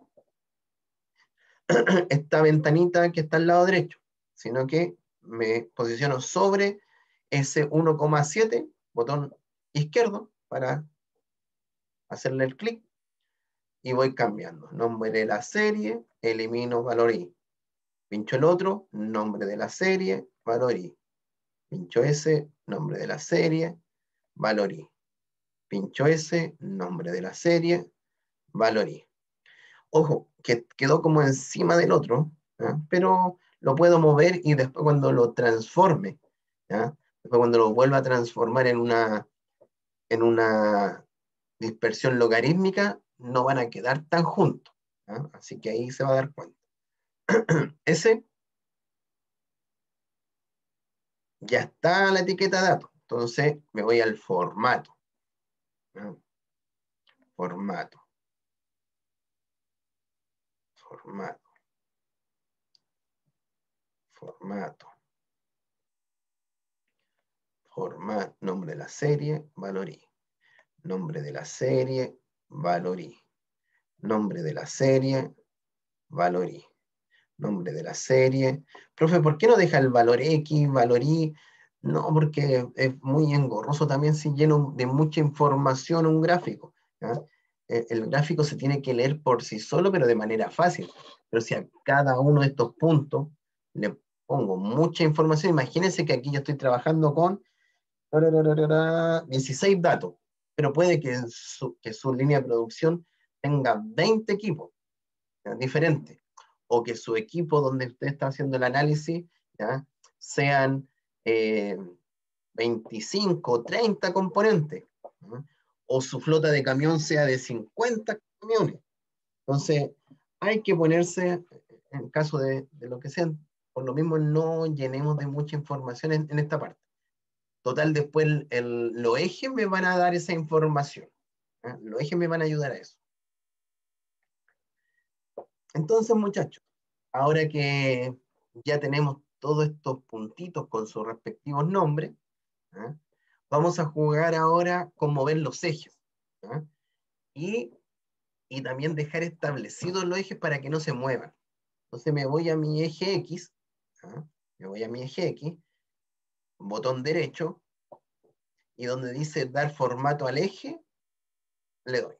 esta ventanita que está al lado derecho, sino que me posiciono sobre ese uno coma siete, botón izquierdo, para hacerle el clic, y voy cambiando. Nombre de la serie, elimino valor I. Pincho el otro, nombre de la serie, valor I. Pincho ese, nombre de la serie, valor I. Pincho ese, nombre de la serie, valor I. Ojo, que quedó como encima del otro, ¿ya? Pero lo puedo mover y después cuando lo transforme, ¿ya? Después cuando lo vuelva a transformar en una, en una dispersión logarítmica, no van a quedar tan juntos, ¿ya? Así que ahí se va a dar cuenta. Ese ya está la etiqueta de datos, entonces me voy al formato, ¿ya? Formato, formato, formato, formato, nombre de la serie, valor I. Nombre de la serie, valor I. Nombre de la serie, valor I. Nombre de la serie. Profe, ¿por qué no deja el valor X, valor Y? No, porque es muy engorroso también si lleno de mucha información un gráfico, ¿ya? El gráfico se tiene que leer por sí solo, pero de manera fácil. Pero si a cada uno de estos puntos le pongo mucha información, imagínense que aquí yo estoy trabajando con dieciséis datos, pero puede que su, que su línea de producción tenga veinte equipos, ¿ya? Diferentes, o que su equipo donde usted está haciendo el análisis, ¿ya? Sean eh, veinticinco o treinta componentes, ¿no? O su flota de camión sea de cincuenta camiones. Entonces, hay que ponerse, en caso de, de lo que sea, por lo mismo no llenemos de mucha información en, en esta parte. Total, después el, el, los ejes me van a dar esa información, ¿eh? Los ejes me van a ayudar a eso. Entonces, muchachos, ahora que ya tenemos todos estos puntitos con sus respectivos nombres, ¿eh? Vamos a jugar ahora con mover los ejes, ¿eh? Y, y también dejar establecidos los ejes para que no se muevan. Entonces me voy a mi eje X, ¿eh? Me voy a mi eje X, botón derecho, y donde dice dar formato al eje, le doy.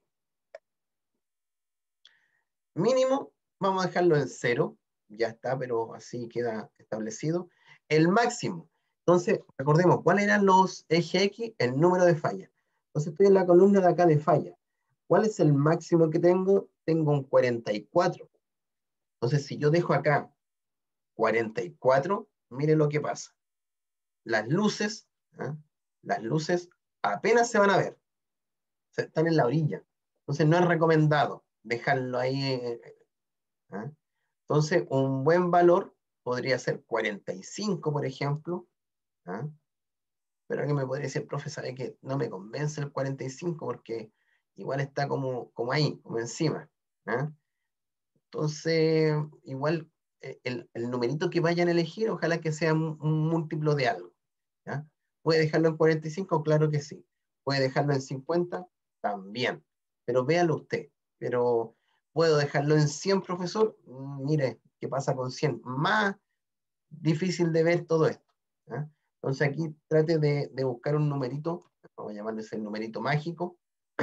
Mínimo, vamos a dejarlo en cero, ya está, pero así queda establecido. El máximo, entonces, recordemos, ¿cuáles eran los ejes X? El número de fallas. Entonces estoy en la columna de acá de falla. ¿Cuál es el máximo que tengo? Tengo un cuarenta y cuatro. Entonces, si yo dejo acá cuarenta y cuatro, mire lo que pasa. Las luces, ¿eh? Las luces apenas se van a ver. Están en la orilla. Entonces, no es recomendado dejarlo ahí. ¿eh? Entonces, un buen valor podría ser cuarenta y cinco, por ejemplo. ¿eh? Pero alguien me podría decir, profe, ¿sabe que no me convence el cuarenta y cinco porque igual está como, como ahí, como encima? ¿eh? Entonces, igual eh, el, el numerito que vayan a elegir, ojalá que sea un, un múltiplo de algo. ¿ya? ¿Puede dejarlo en cuarenta y cinco? Claro que sí. ¿Puede dejarlo en cincuenta? También. Pero véalo usted. Pero, ¿puedo dejarlo en cien, profesor? Mm, Mire, ¿qué pasa con cien? Más difícil de ver todo esto. ¿ya? Entonces aquí trate de, de buscar un numerito, vamos a llamarle el numerito mágico,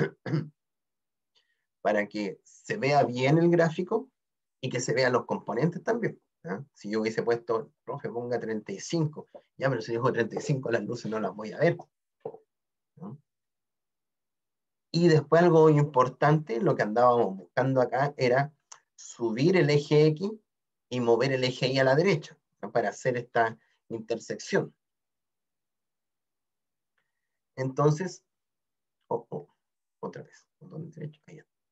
para que se vea bien el gráfico y que se vean los componentes también. ¿ya? Si yo hubiese puesto, profe, ponga treinta y cinco, ya, pero si dejo treinta y cinco, las luces no las voy a ver. ¿no? Y después algo importante, lo que andábamos buscando acá era subir el eje X y mover el eje Y a la derecha, ¿no? Para hacer esta intersección. Entonces, oh, oh, otra vez, botón derecho, ahí está.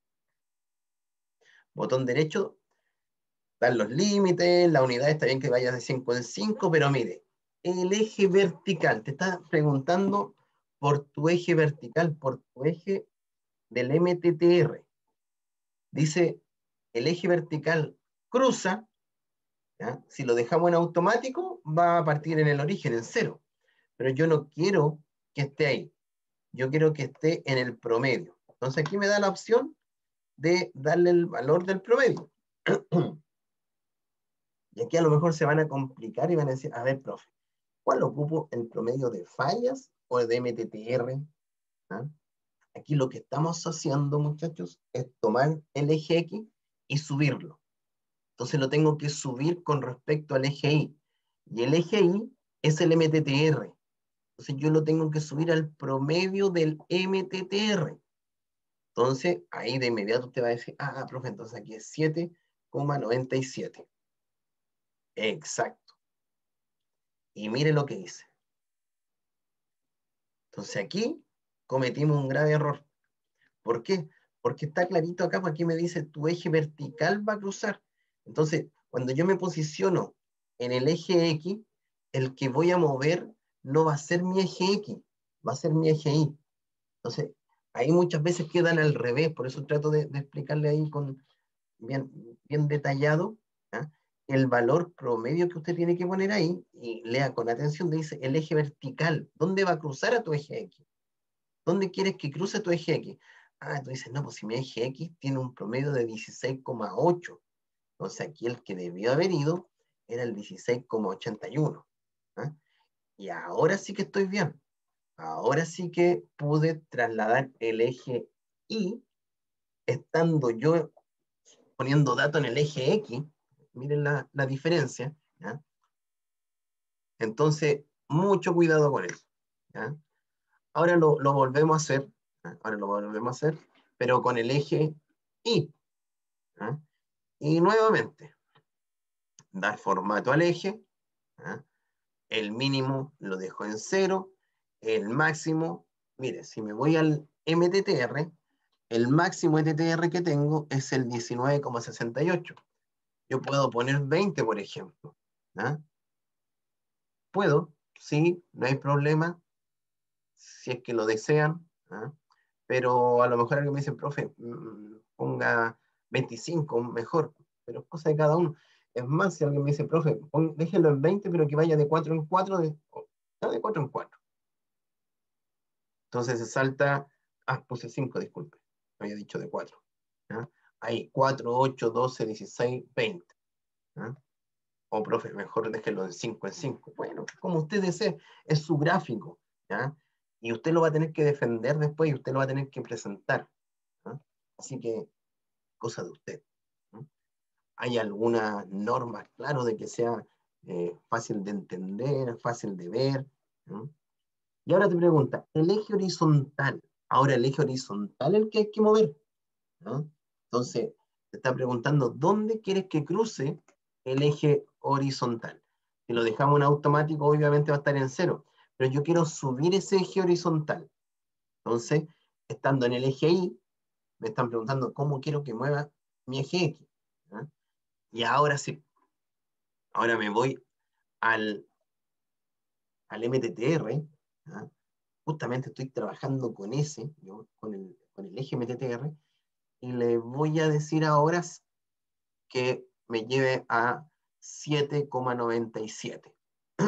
Botón derecho, dan los límites, la unidad está bien que vaya de cinco en cinco, pero mire, el eje vertical, te está preguntando por tu eje vertical, por tu eje del M T T R. Dice, el eje vertical cruza, ¿ya? Si lo dejamos en automático, va a partir en el origen, en cero. Pero yo no quiero que esté ahí, yo quiero que esté en el promedio. Entonces aquí me da la opción de darle el valor del promedio. Y aquí a lo mejor se van a complicar y van a decir, a ver, profe, ¿cuál ocupo? ¿El promedio de fallas o el de M T T R? ¿Ah? Aquí lo que estamos haciendo, muchachos, es tomar el eje X y subirlo. Entonces lo tengo que subir con respecto al eje Y. Y el eje Y es el M T T R. Entonces yo lo tengo que subir al promedio del M T T R. Entonces ahí de inmediato usted va a decir, ah, profe, entonces aquí es siete coma noventa y siete. Exacto. Y mire lo que dice. Entonces aquí cometimos un grave error. ¿Por qué? Porque está clarito acá, porque aquí me dice tu eje vertical va a cruzar. Entonces, cuando yo me posiciono en el eje X, el que voy a mover no va a ser mi eje X, va a ser mi eje Y. Entonces, ahí muchas veces quedan al revés, por eso trato de, de explicarle ahí con bien, bien detallado, ¿ya? El valor promedio que usted tiene que poner ahí, y lea con atención, dice el eje vertical. ¿Dónde va a cruzar a tu eje X? ¿Dónde quieres que cruce tu eje X? Ah, tú dices, no, pues si mi eje X tiene un promedio de dieciséis coma ocho. Entonces aquí el que debió haber ido era el dieciséis coma ochenta y uno. ¿eh? Y ahora sí que estoy bien. Ahora sí que pude trasladar el eje Y, estando yo poniendo datos en el eje X. Miren la, la diferencia. ¿ya? Entonces, mucho cuidado con eso. ¿ya? Ahora lo, lo volvemos a hacer. ¿eh? Ahora lo volvemos a hacer, pero con el eje y, ¿ah? Y nuevamente, dar formato al eje, ¿ah? El mínimo lo dejo en cero, el máximo, mire, si me voy al M T T R, el máximo M T T R que tengo es el diecinueve coma sesenta y ocho. Yo puedo poner veinte, por ejemplo. ¿Ah? Puedo, sí, no hay problema, si es que lo desean, ¿ah? Pero a lo mejor alguien me dice, profe, mmm, ponga veinticinco, mejor, pero es cosa de cada uno. Es más, si alguien me dice, profe, pon, déjelo en veinte, pero que vaya de cuatro en cuatro, de, no, de cuatro en cuatro. Entonces se salta, ah, puse cinco, disculpe, había dicho de cuatro. ¿Ah? Hay cuatro, ocho, doce, dieciséis, veinte. ¿Ah? O profe, mejor déjelo en cinco en cinco. Bueno, como usted desee, es su gráfico. ¿Ya? Y usted lo va a tener que defender después y usted lo va a tener que presentar. ¿Ah? Así que, cosa de usted. ¿Ah? ¿Hay alguna norma, claro, de que sea eh, fácil de entender, fácil de ver? ¿Ah? Y ahora te pregunta, el eje horizontal. Ahora el eje horizontal es el que hay que mover. ¿No? Entonces, te está preguntando dónde quieres que cruce el eje horizontal. Si lo dejamos en automático, obviamente va a estar en cero, pero yo quiero subir ese eje horizontal. Entonces, estando en el eje Y, me están preguntando cómo quiero que mueva mi eje X. ¿No? Y ahora sí, ahora me voy al, al M T T R, ¿no? Justamente estoy trabajando con ese, ¿no? con, el, con el eje M T T R, y le voy a decir ahora que me lleve a siete coma noventa y siete. A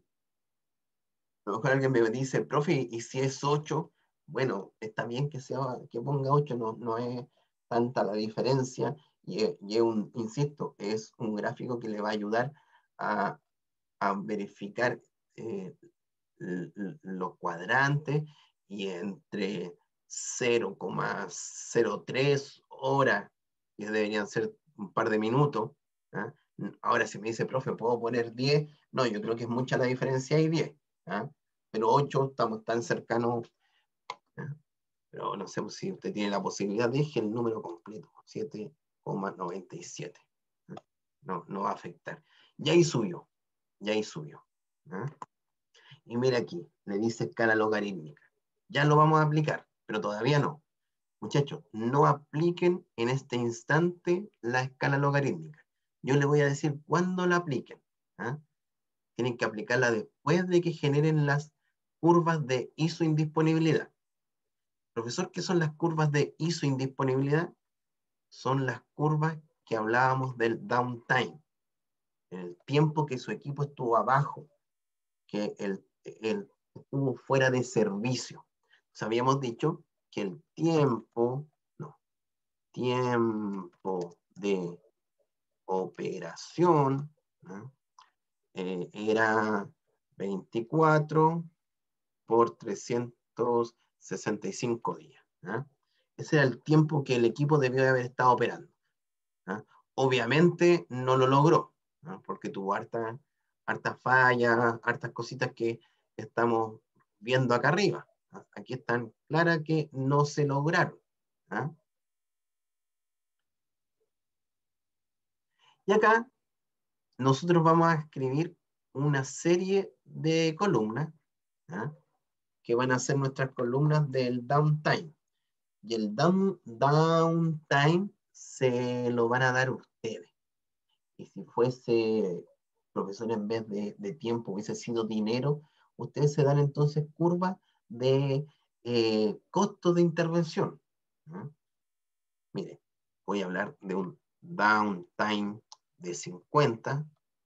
lo mejor alguien me dice, profe, ¿y si es ocho? Bueno, está bien que, sea, que ponga ocho, no, no es tanta la diferencia. Y, y un, insisto, es un gráfico que le va a ayudar a, a verificar eh, los cuadrantes, y entre cero coma cero tres horas, que deberían ser un par de minutos. ¿Ah? Ahora, si me dice, profe, ¿puedo poner diez? No, yo creo que es mucha la diferencia y diez. ¿Ah? Pero ocho estamos tan cercanos. ¿Ah? Pero no sé si usted tiene la posibilidad, deje el número completo, siete coma noventa y siete. ¿Ah? No, no va a afectar. Ya ahí subió, ya ahí subió. ¿Ah? Y mira aquí, le dice escala logarítmica. Ya lo vamos a aplicar, pero todavía no. Muchachos, no apliquen en este instante la escala logarítmica. Yo les voy a decir cuándo la apliquen. ¿Ah? Tienen que aplicarla después de que generen las curvas de isoindisponibilidad. Profesor, ¿qué son las curvas de isoindisponibilidad? Son las curvas que hablábamos del downtime, el tiempo que su equipo estuvo abajo, que el, el estuvo fuera de servicio. Entonces, habíamos dicho que el tiempo, no, tiempo de operación, ¿no? eh, era veinticuatro por trescientos sesenta y cinco días. ¿No? Ese era el tiempo que el equipo debió de haber estado operando. ¿No? Obviamente no lo logró, ¿no? Porque tuvo hartas harta fallas, hartas cositas que estamos viendo acá arriba. ¿No? Aquí están claras que no se lograron. ¿No? Y acá nosotros vamos a escribir una serie de columnas, ¿no? Que van a ser nuestras columnas del downtime. Y el down, downtime se lo van a dar ustedes. Y si fuese, profesor, en vez de, de tiempo hubiese sido dinero, ustedes se dan entonces curvas de eh, costo de intervención. ¿No? Mire, voy a hablar de un downtime de cincuenta,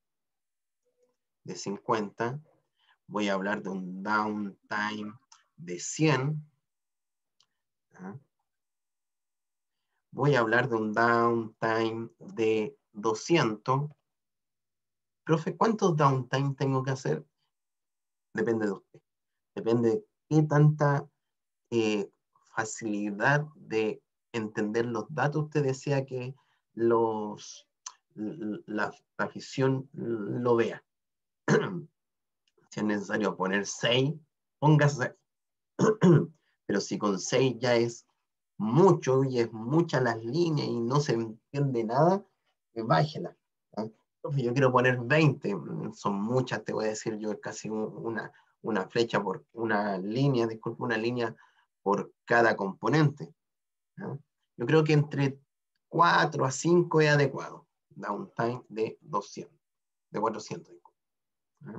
de cincuenta, voy a hablar de un downtime de cien, ¿ah? Voy a hablar de un downtime de doscientos. Profe, ¿cuántos downtime tengo que hacer? Depende de usted. Depende de qué tanta eh, facilidad de entender los datos usted desea que los, la, la visión lo vea. Si es necesario poner seis, ponga seis. Pero si con seis ya es mucho y es muchas las líneas y no se entiende nada, eh, bájela. ¿Ah? Yo quiero poner veinte, son muchas, te voy a decir yo, es casi una, una flecha por una línea, disculpa, una línea por cada componente. ¿Ah? Yo creo que entre cuatro a cinco es adecuado. Downtime de doscientos, de cuatrocientos. ¿Ah?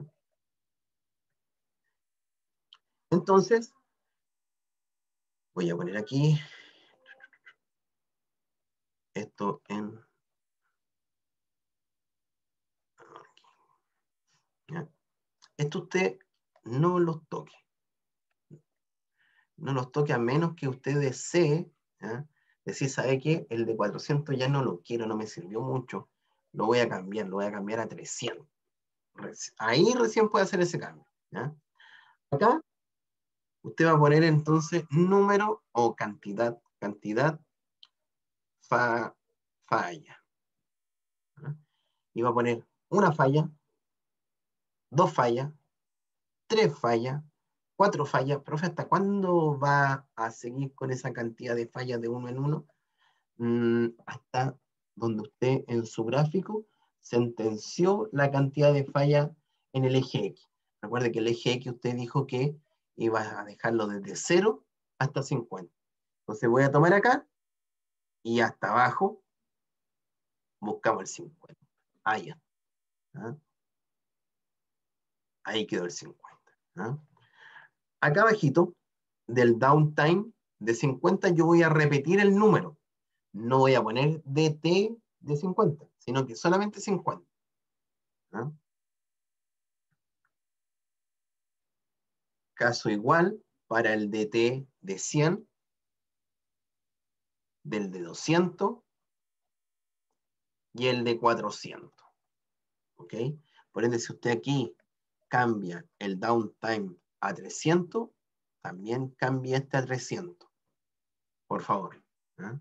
Entonces, voy a poner aquí esto en... ¿Ya? Esto usted no los toque. No los toque a menos que usted desee, ¿ya? Decir, ¿sabe qué? El de cuatrocientos ya no lo quiero, no me sirvió mucho. Lo voy a cambiar, lo voy a cambiar a trescientos. Ahí recién puede hacer ese cambio. ¿Ya? Acá usted va a poner entonces número o cantidad, cantidad fa, falla. ¿Ya? Y va a poner una falla, dos fallas, tres fallas, cuatro fallas. Profe, ¿hasta cuándo va a seguir con esa cantidad de fallas de uno en uno? Mm, hasta donde usted en su gráfico sentenció la cantidad de fallas en el eje X. Recuerde que el eje X usted dijo que iba a dejarlo desde cero hasta cincuenta. Entonces voy a tomar acá y hasta abajo buscamos el cincuenta. Ahí está. ¿Ah? Ahí quedó el cincuenta. ¿Ah? Acá abajito del downtime de cincuenta yo voy a repetir el número. No voy a poner D T de cincuenta, sino que solamente cincuenta. ¿Ah? Caso igual para el D T de cien, del de doscientos y el de cuatrocientos. ¿Ok? Por ende, si usted aquí cambia el downtime a trescientos, también cambia este a trescientos. Por favor. ¿Ah?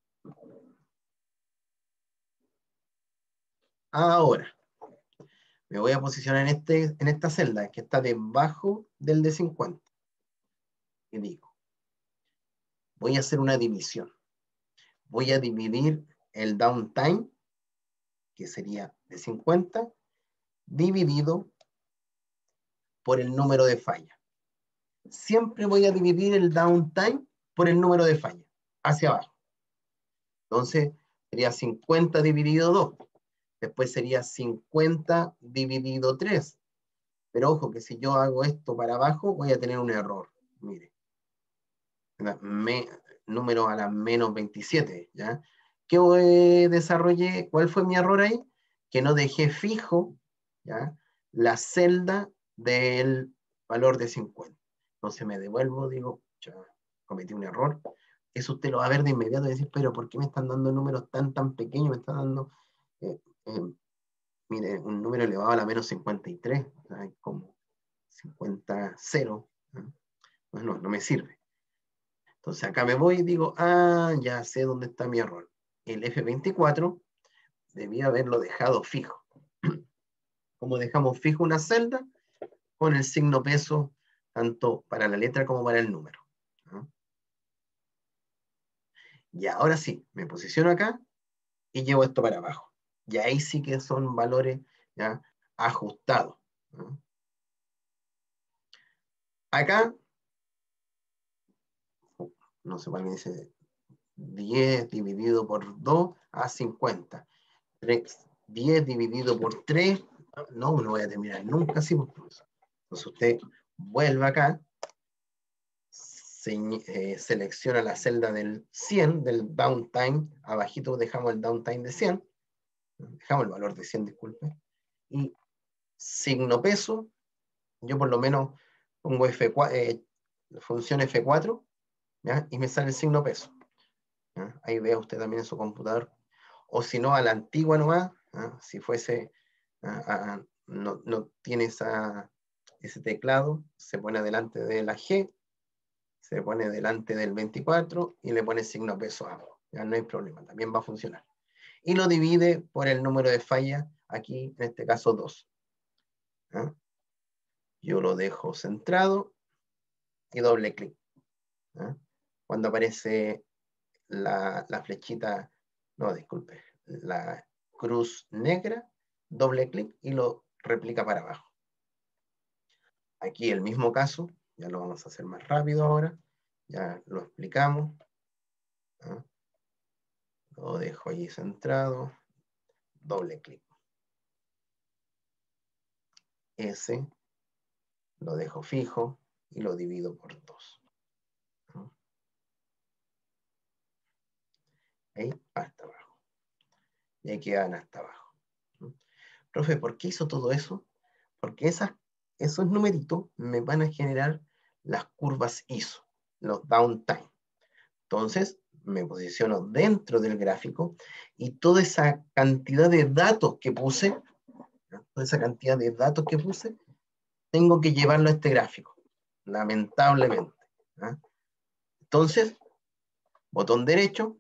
Ahora, me voy a posicionar en, este, en esta celda que está debajo del de cincuenta. Y digo, voy a hacer una división. Voy a dividir el downtime, que sería de cincuenta, dividido por el número de fallas. Siempre voy a dividir el downtime por el número de fallas, hacia abajo. Entonces, sería cincuenta dividido dos. Después sería cincuenta dividido tres. Pero ojo que si yo hago esto para abajo, voy a tener un error. Mire. Me, número a la menos veintisiete. ¿Ya? ¿Qué desarrollé? ¿Cuál fue mi error ahí? Que no dejé fijo, ¿ya?, la celda del valor de cincuenta. Entonces me devuelvo, digo, ya cometí un error. Eso usted lo va a ver de inmediato y decir, pero ¿por qué me están dando números tan, tan pequeños? Me están dando, eh, eh, mire, un número elevado a la menos cincuenta y tres, ¿sabes? Como cincuenta, cero. ¿No? Pues no, no me sirve. Entonces acá me voy y digo, ah, ya sé dónde está mi error. El F veinticuatro debía haberlo dejado fijo. Como dejamos fijo una celda, con el signo peso, tanto para la letra como para el número. ¿No? Y ahora sí, me posiciono acá y llevo esto para abajo. Y ahí sí que son valores ya ajustados. ¿No? Acá, no sé cuál me dice, diez dividido por dos a cincuenta. diez dividido por tres, no, no voy a terminar nunca así. Entonces usted vuelve acá, se, eh, selecciona la celda del cien, del downtime, abajito dejamos el downtime de cien, dejamos el valor de cien, disculpe, y signo peso, yo por lo menos pongo F cuatro, eh, función F cuatro, ¿ya? Y me sale el signo peso. ¿Ya? Ahí vea usted también en su computador. O si no, a la antigua nomás, ¿ya? Si fuese, a, a, no, no tiene esa, ese teclado, se pone adelante de la G, se pone delante del veinticuatro y le pone signo peso abajo. Ya no hay problema, también va a funcionar. Y lo divide por el número de fallas, aquí en este caso dos. ¿Ya? Yo lo dejo centrado y doble clic. ¿Ya? Cuando aparece la, la flechita, no, disculpe, la cruz negra, doble clic y lo replica para abajo. Aquí el mismo caso, ya lo vamos a hacer más rápido ahora, ya lo explicamos. ¿Ah? Lo dejo ahí centrado, doble clic. Ese lo dejo fijo y lo divido por dos. ¿Ah? Ahí hasta abajo. Y ahí quedan hasta abajo. ¿Ah? Profe, ¿por qué hizo todo eso? Porque esas, esos numeritos me van a generar las curvas I S O, los downtime. Entonces, me posiciono dentro del gráfico y toda esa cantidad de datos que puse, ¿no? Toda esa cantidad de datos que puse, tengo que llevarlo a este gráfico, lamentablemente. ¿No? Entonces, botón derecho,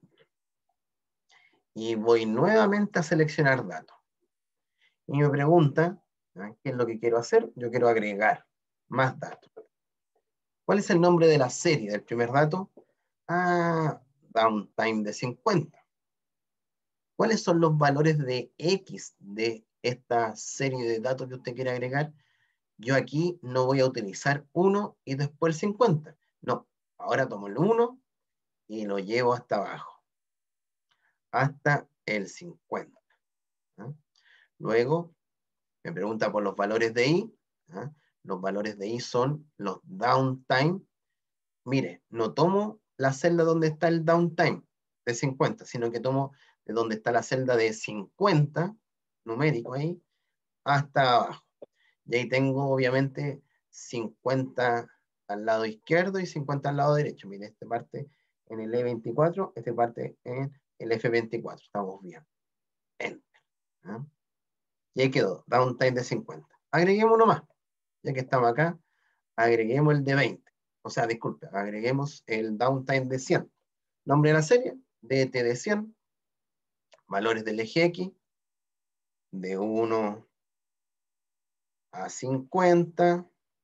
y voy nuevamente a seleccionar datos. Y me pregunta, ¿no? ¿Qué es lo que quiero hacer? Yo quiero agregar más datos. ¿Cuál es el nombre de la serie del primer dato? Ah, downtime de cincuenta. ¿Cuáles son los valores de X de esta serie de datos que usted quiere agregar? Yo aquí no voy a utilizar uno y después el cincuenta. No, ahora tomo el uno y lo llevo hasta abajo, hasta el cincuenta. ¿Ah? Luego me pregunta por los valores de I. ¿Ah? Los valores de I son los downtime. Mire, no tomo la celda donde está el downtime de cincuenta, sino que tomo de donde está la celda de cincuenta, numérico ahí, hasta abajo. Y ahí tengo obviamente cincuenta al lado izquierdo y cincuenta al lado derecho. Mire, este parte en el E veinticuatro, este parte en el F veinticuatro. Estamos bien. Enter. ¿Ah? Y ahí quedó, downtime de cincuenta. Agreguemos uno más. Ya que estamos acá, agreguemos el de veinte. O sea, disculpe, agreguemos el downtime de cien. Nombre de la serie, D T de cien. Valores del eje X, de uno a cincuenta.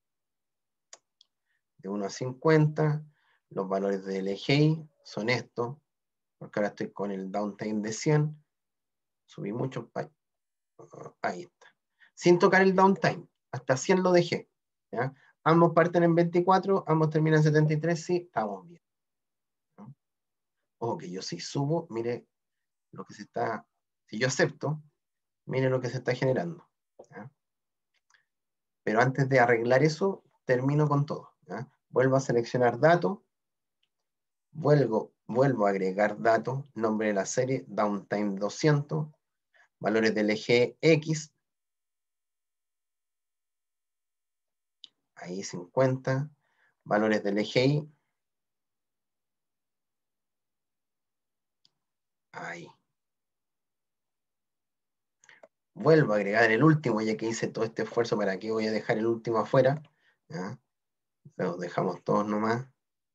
De uno a cincuenta. Los valores del eje Y son estos, porque ahora estoy con el downtime de cien. Subí mucho. Ahí está. Sin tocar el downtime. Hasta cien lo dejé. ¿Ya? Ambos parten en veinticuatro, ambos terminan en setenta y tres, sí, estamos bien. ¿No? Ojo que yo si subo, mire lo que se está, si yo acepto, mire lo que se está generando. ¿Ya? Pero antes de arreglar eso, termino con todo. ¿Ya? Vuelvo a seleccionar datos, vuelvo, vuelvo a agregar datos, nombre de la serie, downtime doscientos, valores del eje X, ahí cincuenta, valores del eje Y, ahí. Vuelvo a agregar el último, ya que hice todo este esfuerzo, ¿para qué voy a dejar el último afuera? ¿Ya? Lo dejamos todos nomás.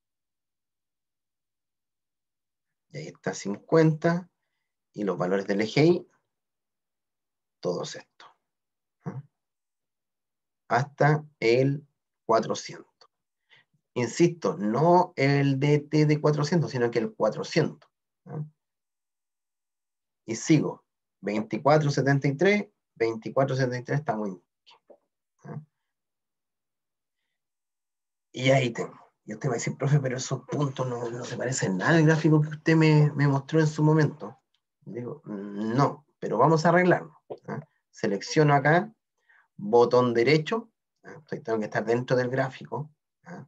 Y ahí está cincuenta, y los valores del eje Y, todos estos. ¿Ya? Hasta el cuatrocientos. Insisto, no el D T de cuatrocientos, sino que el cuatrocientos. ¿Ya? Y sigo, veinticuatro setenta y tres, veinticuatro setenta y tres está muy bien. ¿Ya? Y ahí tengo. Y usted va a decir, profe, pero esos puntos no, no se parecen nada al gráfico que usted me, me mostró en su momento. Digo, no, pero vamos a arreglarlo. ¿Ya? Selecciono acá, botón derecho, ¿ya? Tengo que estar dentro del gráfico. ¿Ya?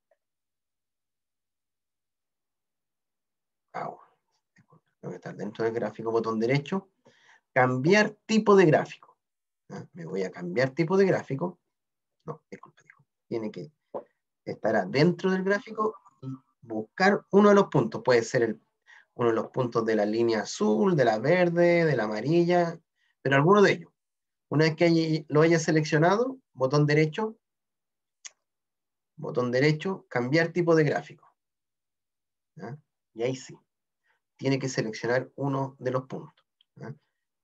Ah, bueno. Tengo que estar dentro del gráfico, botón derecho, cambiar tipo de gráfico. ¿Ya? Me voy a cambiar tipo de gráfico. No, disculpe, disculpe. Tiene que estar adentro del gráfico y buscar uno de los puntos. Puede ser el, uno de los puntos de la línea azul, de la verde, de la amarilla, pero alguno de ellos. Una vez que haya, lo haya seleccionado, botón derecho, botón derecho, cambiar tipo de gráfico. ¿Ya? Y ahí sí, tiene que seleccionar uno de los puntos. ¿Ya?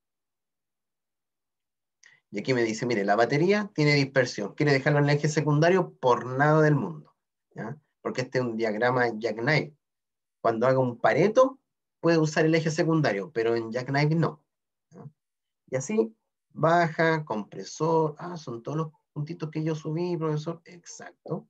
Y aquí me dice, mire, la batería tiene dispersión. ¿Quiere dejarlo en el eje secundario? Por nada del mundo. ¿Ya? Porque este es un diagrama jackknife. Cuando haga un Pareto, puede usar el eje secundario, pero en Jackknife no. ¿no? Y así, baja, compresor, ah, son todos los puntitos que yo subí, profesor, exacto.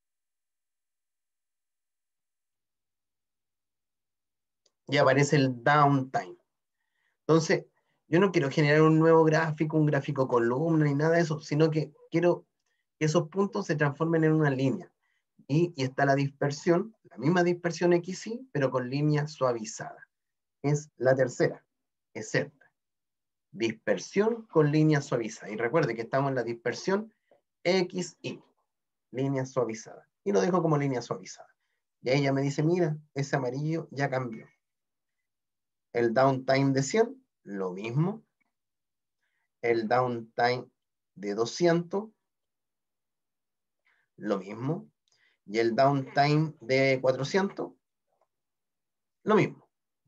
Y aparece el downtime. Entonces, yo no quiero generar un nuevo gráfico, un gráfico columna ni nada de eso, sino que quiero que esos puntos se transformen en una línea. Y, y está la dispersión, la misma dispersión X Y, pero con línea suavizada. Es la tercera, es esta. Dispersión con línea suavizada. Y recuerde que estamos en la dispersión X Y, línea suavizada. Y lo dejo como línea suavizada. Y ahí ella me dice, mira, ese amarillo ya cambió. El downtime de cien, lo mismo. El downtime de doscientos, lo mismo. Y el downtime de cuatrocientos, lo mismo.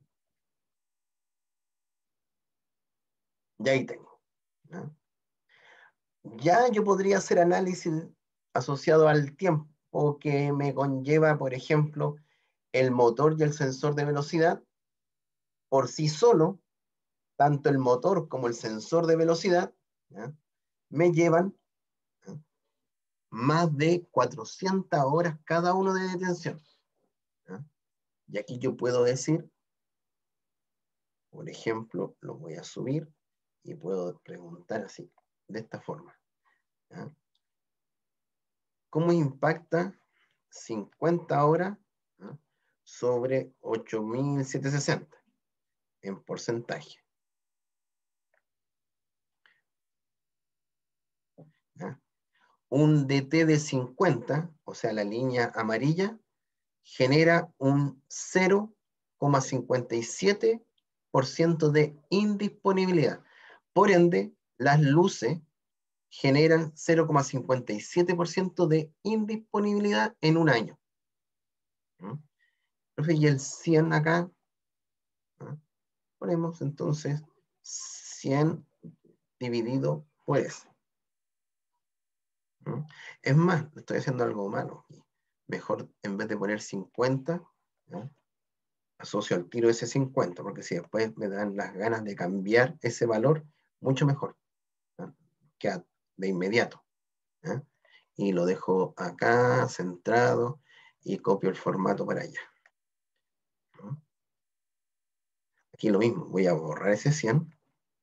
Y ahí tengo. ¿no? Ya yo podría hacer análisis asociado al tiempo que me conlleva, por ejemplo, el motor y el sensor de velocidad. Por sí solo, tanto el motor como el sensor de velocidad ¿ya? me llevan ¿ya? más de cuatrocientas horas cada uno de detención. ¿ya? Y aquí yo puedo decir, por ejemplo, lo voy a subir y puedo preguntar así, de esta forma. ¿ya? ¿Cómo impacta cincuenta horas ¿ya? sobre ocho mil setecientos sesenta en porcentaje? ¿ya? Un D T de cincuenta, o sea, la línea amarilla, genera un cero coma cincuenta y siete por ciento de indisponibilidad. Por ende, las luces generan cero coma cincuenta y siete por ciento de indisponibilidad en un año. ¿no? Y el cien acá, ¿no? ponemos entonces cien dividido por ese. ¿no? Es más, estoy haciendo algo malo. Mejor, en vez de poner cincuenta, ¿no? asocio al tiro ese cincuenta, porque si después me dan las ganas de cambiar ese valor, mucho mejor, ¿no? que de inmediato. ¿no? Y lo dejo acá, centrado, y copio el formato para allá. ¿no? Aquí lo mismo, voy a borrar ese cien,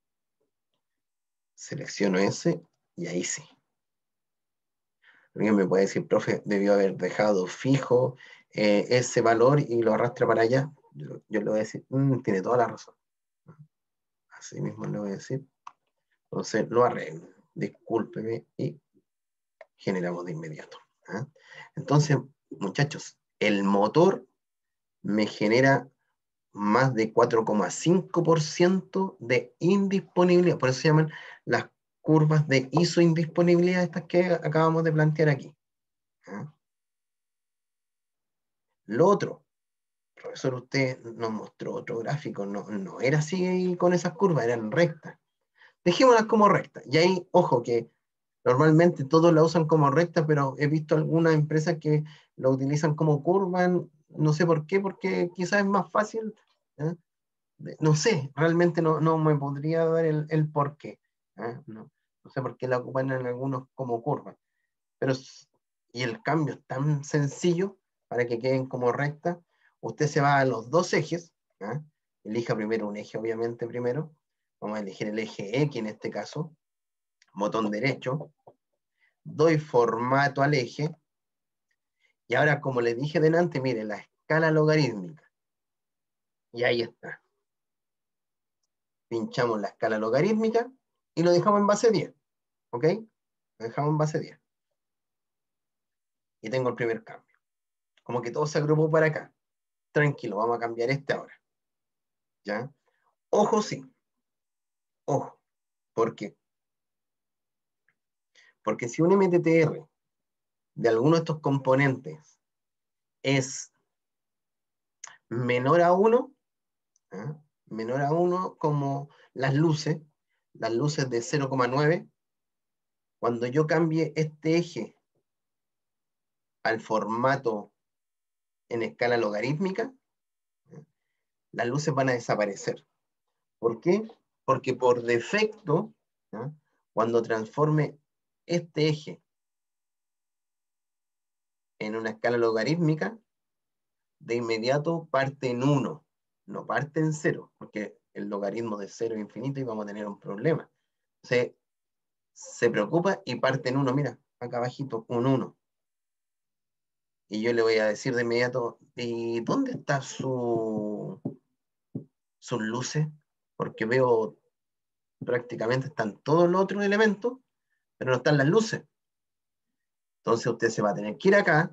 selecciono ese, y ahí sí. Alguien me puede decir, profe, debió haber dejado fijo eh, ese valor y lo arrastra para allá. Yo, yo le voy a decir, mmm, tiene toda la razón. Así mismo le voy a decir. Entonces lo arreglo. Discúlpeme y generamos de inmediato. ¿eh? Entonces, muchachos, el motor me genera más de cuatro coma cinco por ciento de indisponibilidad. Por eso se llaman las curvas de isoindisponibilidad, estas que acabamos de plantear aquí. ¿eh? Lo otro, profesor, usted nos mostró otro gráfico, no, no era así con esas curvas, eran rectas. Dejémoslas como rectas. Y ahí, ojo, que normalmente todos la usan como recta, pero he visto algunas empresas que lo utilizan como curva, no sé por qué, porque quizás es más fácil. ¿eh? No sé, realmente no, no me podría dar el, el por qué. ¿eh? No, no sé por qué la ocupan en algunos como curva. Pero, y el cambio es tan sencillo para que queden como recta. Usted se va a los dos ejes, ¿eh? elija primero un eje, obviamente, primero. Vamos a elegir el eje X en este caso, botón derecho, doy formato al eje, y ahora, como les dije delante, mire, la escala logarítmica. Y ahí está. Pinchamos la escala logarítmica y lo dejamos en base diez. ¿Ok? Lo dejamos en base diez. Y tengo el primer cambio. Como que todo se agrupó para acá. Tranquilo, vamos a cambiar este ahora. ¿Ya? Ojo, sí. Ojo. ¿Por qué? Porque si un M T T R de alguno de estos componentes es menor a uno, ¿eh? menor a uno como las luces, las luces de cero coma nueve, cuando yo cambie este eje al formato en escala logarítmica, las luces van a desaparecer. ¿Por qué? Porque por defecto, ¿ya? Cuando transforme este eje en una escala logarítmica, de inmediato parte en uno, no parte en cero, porque el logaritmo de cero es infinito y vamos a tener un problema. Entonces, se preocupa y parte en uno, mira, acá abajito, un uno. Y yo le voy a decir de inmediato, ¿y dónde está su, sus luces? Porque veo prácticamente están todos los otros elementos, pero no están las luces. Entonces usted se va a tener que ir acá,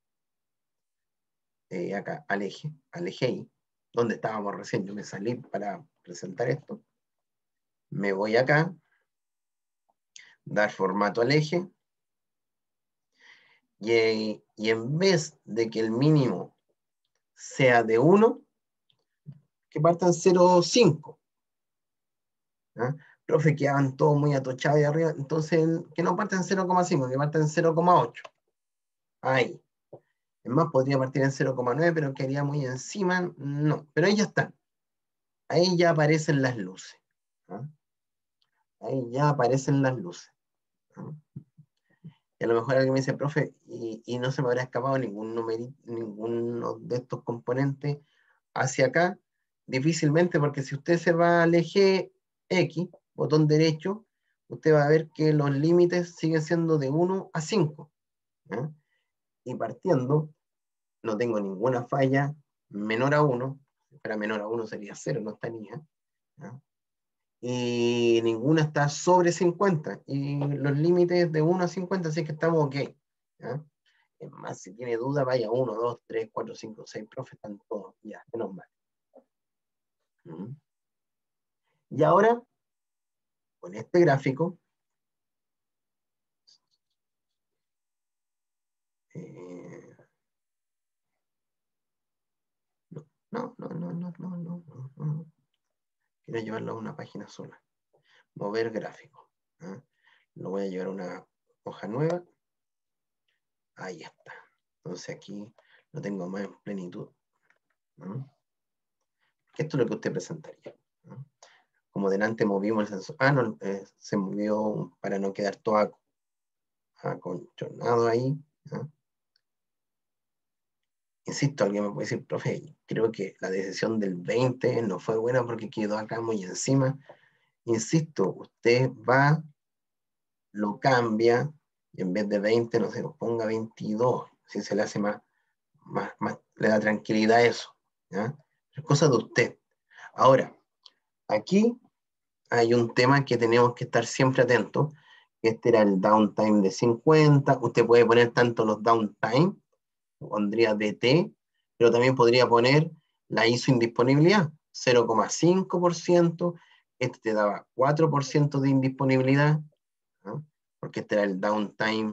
eh, acá, al eje, al eje Y, donde estábamos recién. Yo me salí para presentar esto. Me voy acá, dar formato al eje, y, y en vez de que el mínimo sea de uno, que partan cero coma cinco. ¿Ah? Profe, quedaban todos muy atochados ahí arriba, entonces que no partan cero coma cinco, que partan cero coma ocho. Ahí. Es más, podría partir en cero coma nueve, pero quedaría muy encima. No, pero ahí ya están. Ahí ya aparecen las luces. ¿Ah? Ahí ya aparecen las luces. ¿Ah? Y a lo mejor alguien me dice, profe, y, y no se me habrá escapado ningún numerito, ninguno de estos componentes hacia acá. Difícilmente, porque si usted se va al eje X, botón derecho, usted va a ver que los límites siguen siendo de uno a cinco. ¿Ah? Y partiendo, no tengo ninguna falla menor a uno. Si fuera menor a uno sería cero, no estaría. ¿Ah? Y ninguna está sobre cincuenta. Y los límites de uno a cincuenta, así que estamos ok. ¿Ah? Es más, si tiene duda, vaya uno, dos, tres, cuatro, cinco, seis, profe, están todos. Ya, menos mal. ¿Mm? Y ahora, con este gráfico, eh, no, no, no, no, no, no, no, no. Quiero llevarlo a una página sola. Mover gráfico. ¿Ah? Lo voy a llevar a una hoja nueva. Ahí está. Entonces aquí lo tengo más en plenitud. ¿No? Esto es lo que usted presentaría. ¿No? Como delante movimos el sensor. Ah, no, eh, se movió para no quedar todo aconchonado ahí. ¿No? Insisto, alguien me puede decir, profe, creo que la decisión del veinte no fue buena porque quedó acá muy encima. Insisto, usted va, lo cambia, y en vez de veinte, no sé, lo ponga veintidós, si se le hace más, más, más le da tranquilidad a eso. ¿Ya? Es cosa de usted. Ahora, aquí hay un tema que tenemos que estar siempre atentos. Este era el downtime de cincuenta. Usted puede poner tanto los downtime, pondría D T, pero también podría poner la I S O indisponibilidad, cero coma cinco por ciento. Este te daba cuatro por ciento de indisponibilidad, ¿no? Porque este era el downtime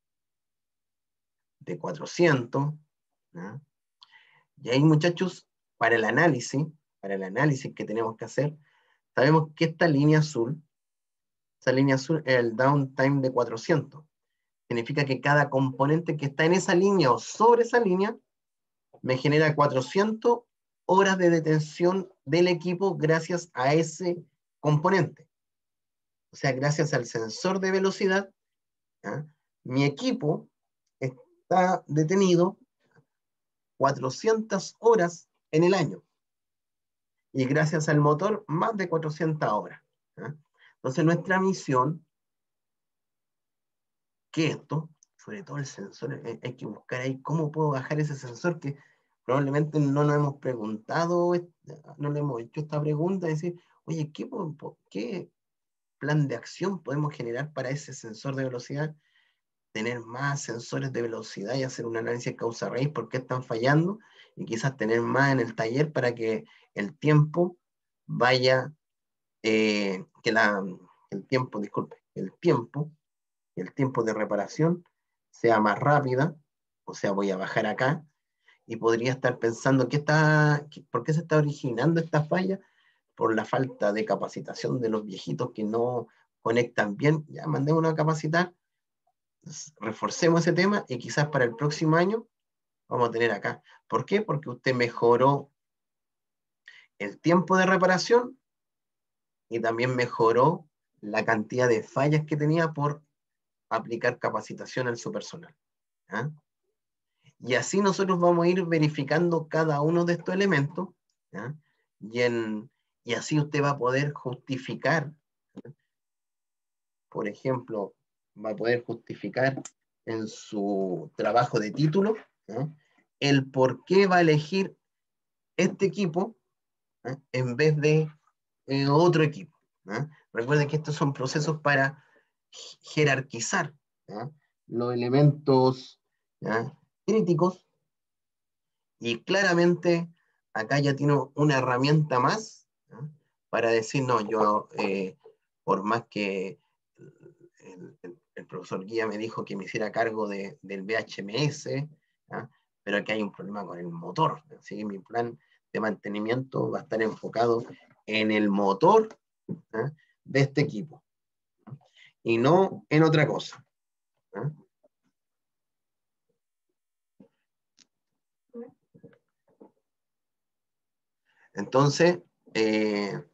de cuatrocientos. ¿No? Y ahí, muchachos, para el análisis, para el análisis que tenemos que hacer, sabemos que esta línea azul, esa línea azul es el downtime de cuatrocientos. Significa que cada componente que está en esa línea o sobre esa línea me genera cuatrocientas horas de detención del equipo gracias a ese componente. O sea, gracias al sensor de velocidad, ¿ya? Mi equipo está detenido cuatrocientas horas en el año. Y gracias al motor, más de cuatrocientas horas. ¿Ya? Entonces, nuestra misión, que esto, sobre todo el sensor, hay que buscar ahí cómo puedo bajar ese sensor que probablemente no nos hemos preguntado, no le hemos hecho esta pregunta, decir, oye, ¿qué, ¿qué plan de acción podemos generar para ese sensor de velocidad? Tener más sensores de velocidad y hacer un análisis causa-raíz, por qué están fallando, y quizás tener más en el taller para que el tiempo vaya, eh, que la, el tiempo, disculpe, el tiempo, el tiempo de reparación sea más rápida, o sea, voy a bajar acá, y podría estar pensando, ¿qué está, ¿por qué se está originando esta falla? Por la falta de capacitación de los viejitos que no conectan bien. Ya mandémonos a capacitar, reforcemos ese tema y quizás para el próximo año vamos a tener acá. ¿Por qué? Porque usted mejoró el tiempo de reparación y también mejoró la cantidad de fallas que tenía por aplicar capacitación en su personal. ¿Ah? Y así nosotros vamos a ir verificando cada uno de estos elementos, ¿ah? y, en, y así usted va a poder justificar, ¿ah? Por ejemplo, va a poder justificar en su trabajo de título, ¿ah? el por qué va a elegir este equipo, ¿ah? en vez de eh, otro equipo. ¿Ah? Recuerden que estos son procesos para jerarquizar, ¿ah? los elementos, ¿ah? críticos, y claramente acá ya tiene una herramienta más, ¿ah? para decir, no, yo, eh, por más que el, el, el, profesor Guía me dijo que me hiciera cargo de, del V H M S, ¿ah? pero aquí hay un problema con el motor, así que mi plan de mantenimiento va a estar enfocado en el motor, ¿ah? de este equipo, ¿ah? y no en otra cosa. ¿Ah? Entonces, eh,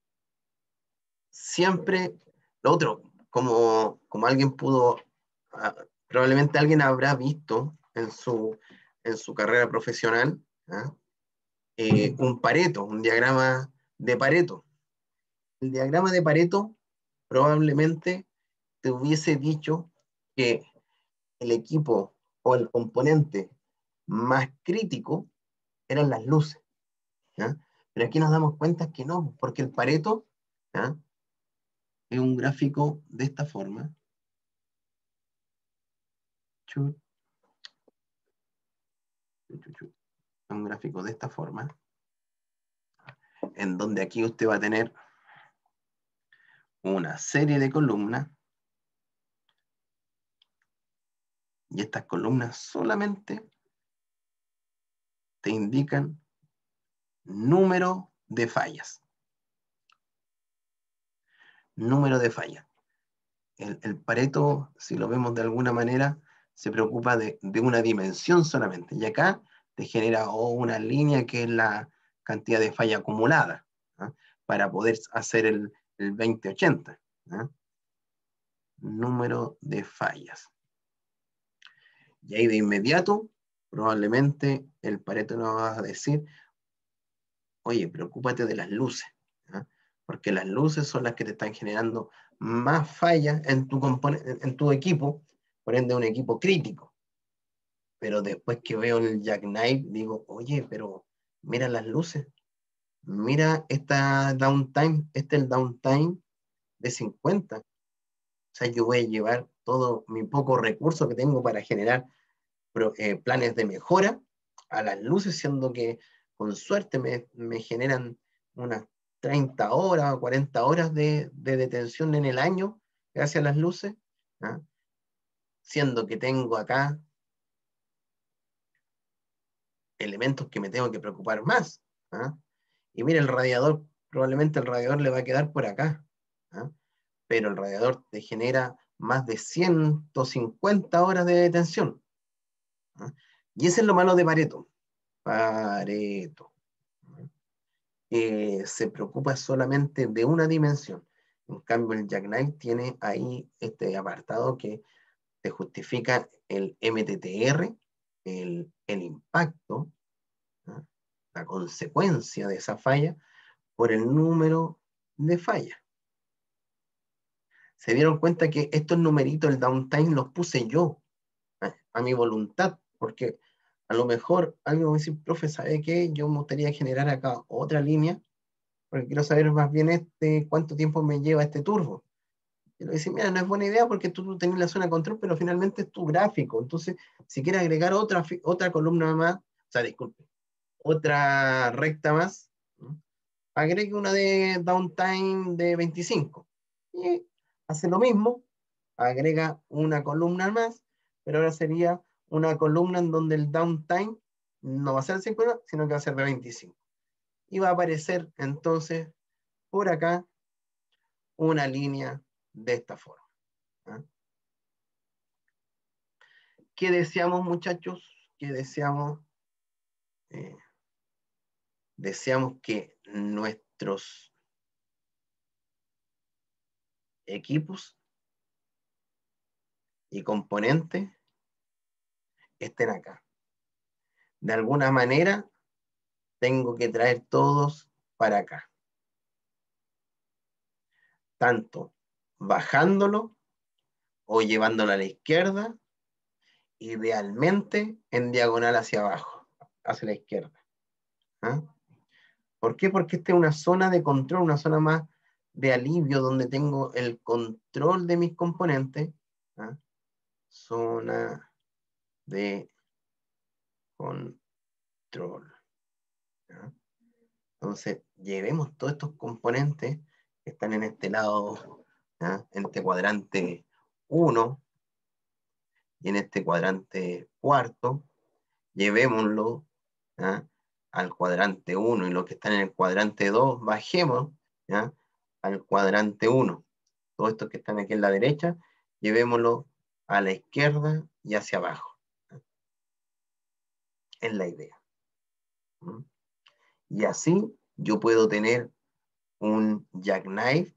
siempre, lo otro, como, como alguien pudo, uh, probablemente alguien habrá visto en su, en su carrera profesional, ¿ah? eh, un Pareto, un diagrama de Pareto. El diagrama de Pareto probablemente te hubiese dicho que el equipo o el componente más crítico eran las luces, ¿ya? Pero aquí nos damos cuenta que no, porque el Pareto, ¿ya? es un gráfico de esta forma. Chut, chut, chut. Un gráfico de esta forma, en donde aquí usted va a tener una serie de columnas, y estas columnas solamente te indican número de fallas. Número de fallas. El, el Pareto, si lo vemos de alguna manera, se preocupa de, de una dimensión solamente, y acá te genera oh, una línea que es la cantidad de falla acumulada, ¿eh? para poder hacer el, el veinte ochenta. ¿eh? Número de fallas. Y ahí de inmediato, probablemente el Pareto nos va a decir, oye, preocúpate de las luces, ¿eh? porque las luces son las que te están generando más fallas en tu, en tu equipo, por ende un equipo crítico. Pero después que veo el Jackknife, digo, oye, pero mira las luces, mira esta downtime, este es el downtime de cincuenta. O sea, yo voy a llevar todo mi poco recurso que tengo para generar eh, planes de mejora a las luces, siendo que con suerte me, me generan unas treinta horas o cuarenta horas de, de detención en el año gracias a las luces, ¿ah? siendo que tengo acá elementos que me tengo que preocupar más. ¿ah? Y mira, el radiador, probablemente el radiador le va a quedar por acá, ¿ah? pero el radiador te genera más de ciento cincuenta horas de detención. ¿ah? Y ese es lo malo de Pareto. Pareto. Eh, se preocupa solamente de una dimensión. En cambio, el Jackknife tiene ahí este apartado que te justifica el M T T R, el, el impacto, ¿no? la consecuencia de esa falla por el número de fallas. Se dieron cuenta que estos numeritos, el downtime, los puse yo a, a mi voluntad, porque a lo mejor alguien me va a decir, profe, ¿sabe qué? Yo me gustaría generar acá otra línea, porque quiero saber más bien este, cuánto tiempo me lleva este turbo. Y le dice, mira, no es buena idea porque tú tenés la zona de control, pero finalmente es tu gráfico. Entonces, si quieres agregar otra, otra columna más, o sea, disculpe, otra recta más, ¿no? agregue una de downtime de veinticinco. Y hace lo mismo, agrega una columna más, pero ahora sería una columna en donde el downtime no va a ser cincuenta, sino que va a ser de veinticinco. Y va a aparecer entonces por acá una línea de esta forma. ¿eh? ¿Qué deseamos, muchachos? ¿Qué deseamos? Eh, deseamos que nuestros equipos y componentes estén acá. De alguna manera, tengo que traer todos para acá. Tanto bajándolo o llevándolo a la izquierda, idealmente en diagonal hacia abajo, hacia la izquierda. ¿Ah? ¿Por qué? Porque esta es una zona de control, una zona más de alivio donde tengo el control de mis componentes. ¿Ah? Zona de control. ¿Ah? Entonces, llevemos todos estos componentes que están en este lado, ¿ah? En este cuadrante uno y en este cuadrante cuarto, llevémoslo, ¿ah? Al cuadrante uno, y los que están en el cuadrante dos, bajemos, ¿ah? Al cuadrante uno. Todos estos que están aquí en la derecha, llevémoslo a la izquierda y hacia abajo. ¿Ah? Es la idea. ¿Mm? Y así yo puedo tener un jackknife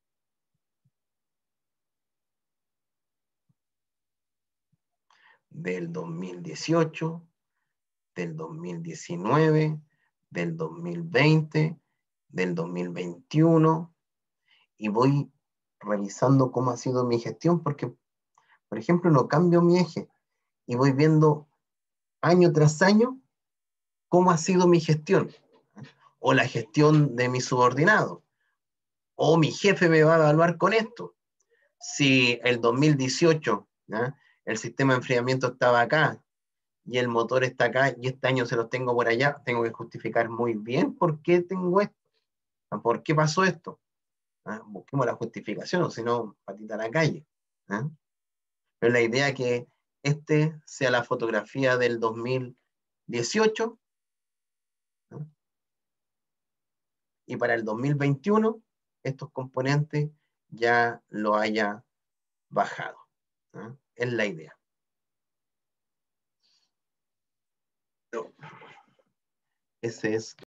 del dos mil dieciocho, del dos mil diecinueve, del dos mil veinte, del dos mil veintiuno, y voy revisando cómo ha sido mi gestión, porque, por ejemplo, no cambio mi eje y voy viendo año tras año cómo ha sido mi gestión, o la gestión de mi subordinado, o mi jefe me va a evaluar con esto. Si el dos mil dieciocho, ¿ya?, el sistema de enfriamiento estaba acá y el motor está acá y este año se los tengo por allá, tengo que justificar muy bien por qué tengo esto, por qué pasó esto. ¿Ah? Busquemos la justificación, o si no, patita a la calle. ¿Ah? Pero la idea es que este sea la fotografía del dos mil dieciocho, ¿no?, y para el dos mil veintiuno estos componentes ya lo haya bajado. ¿No? Es la idea. No. Ese es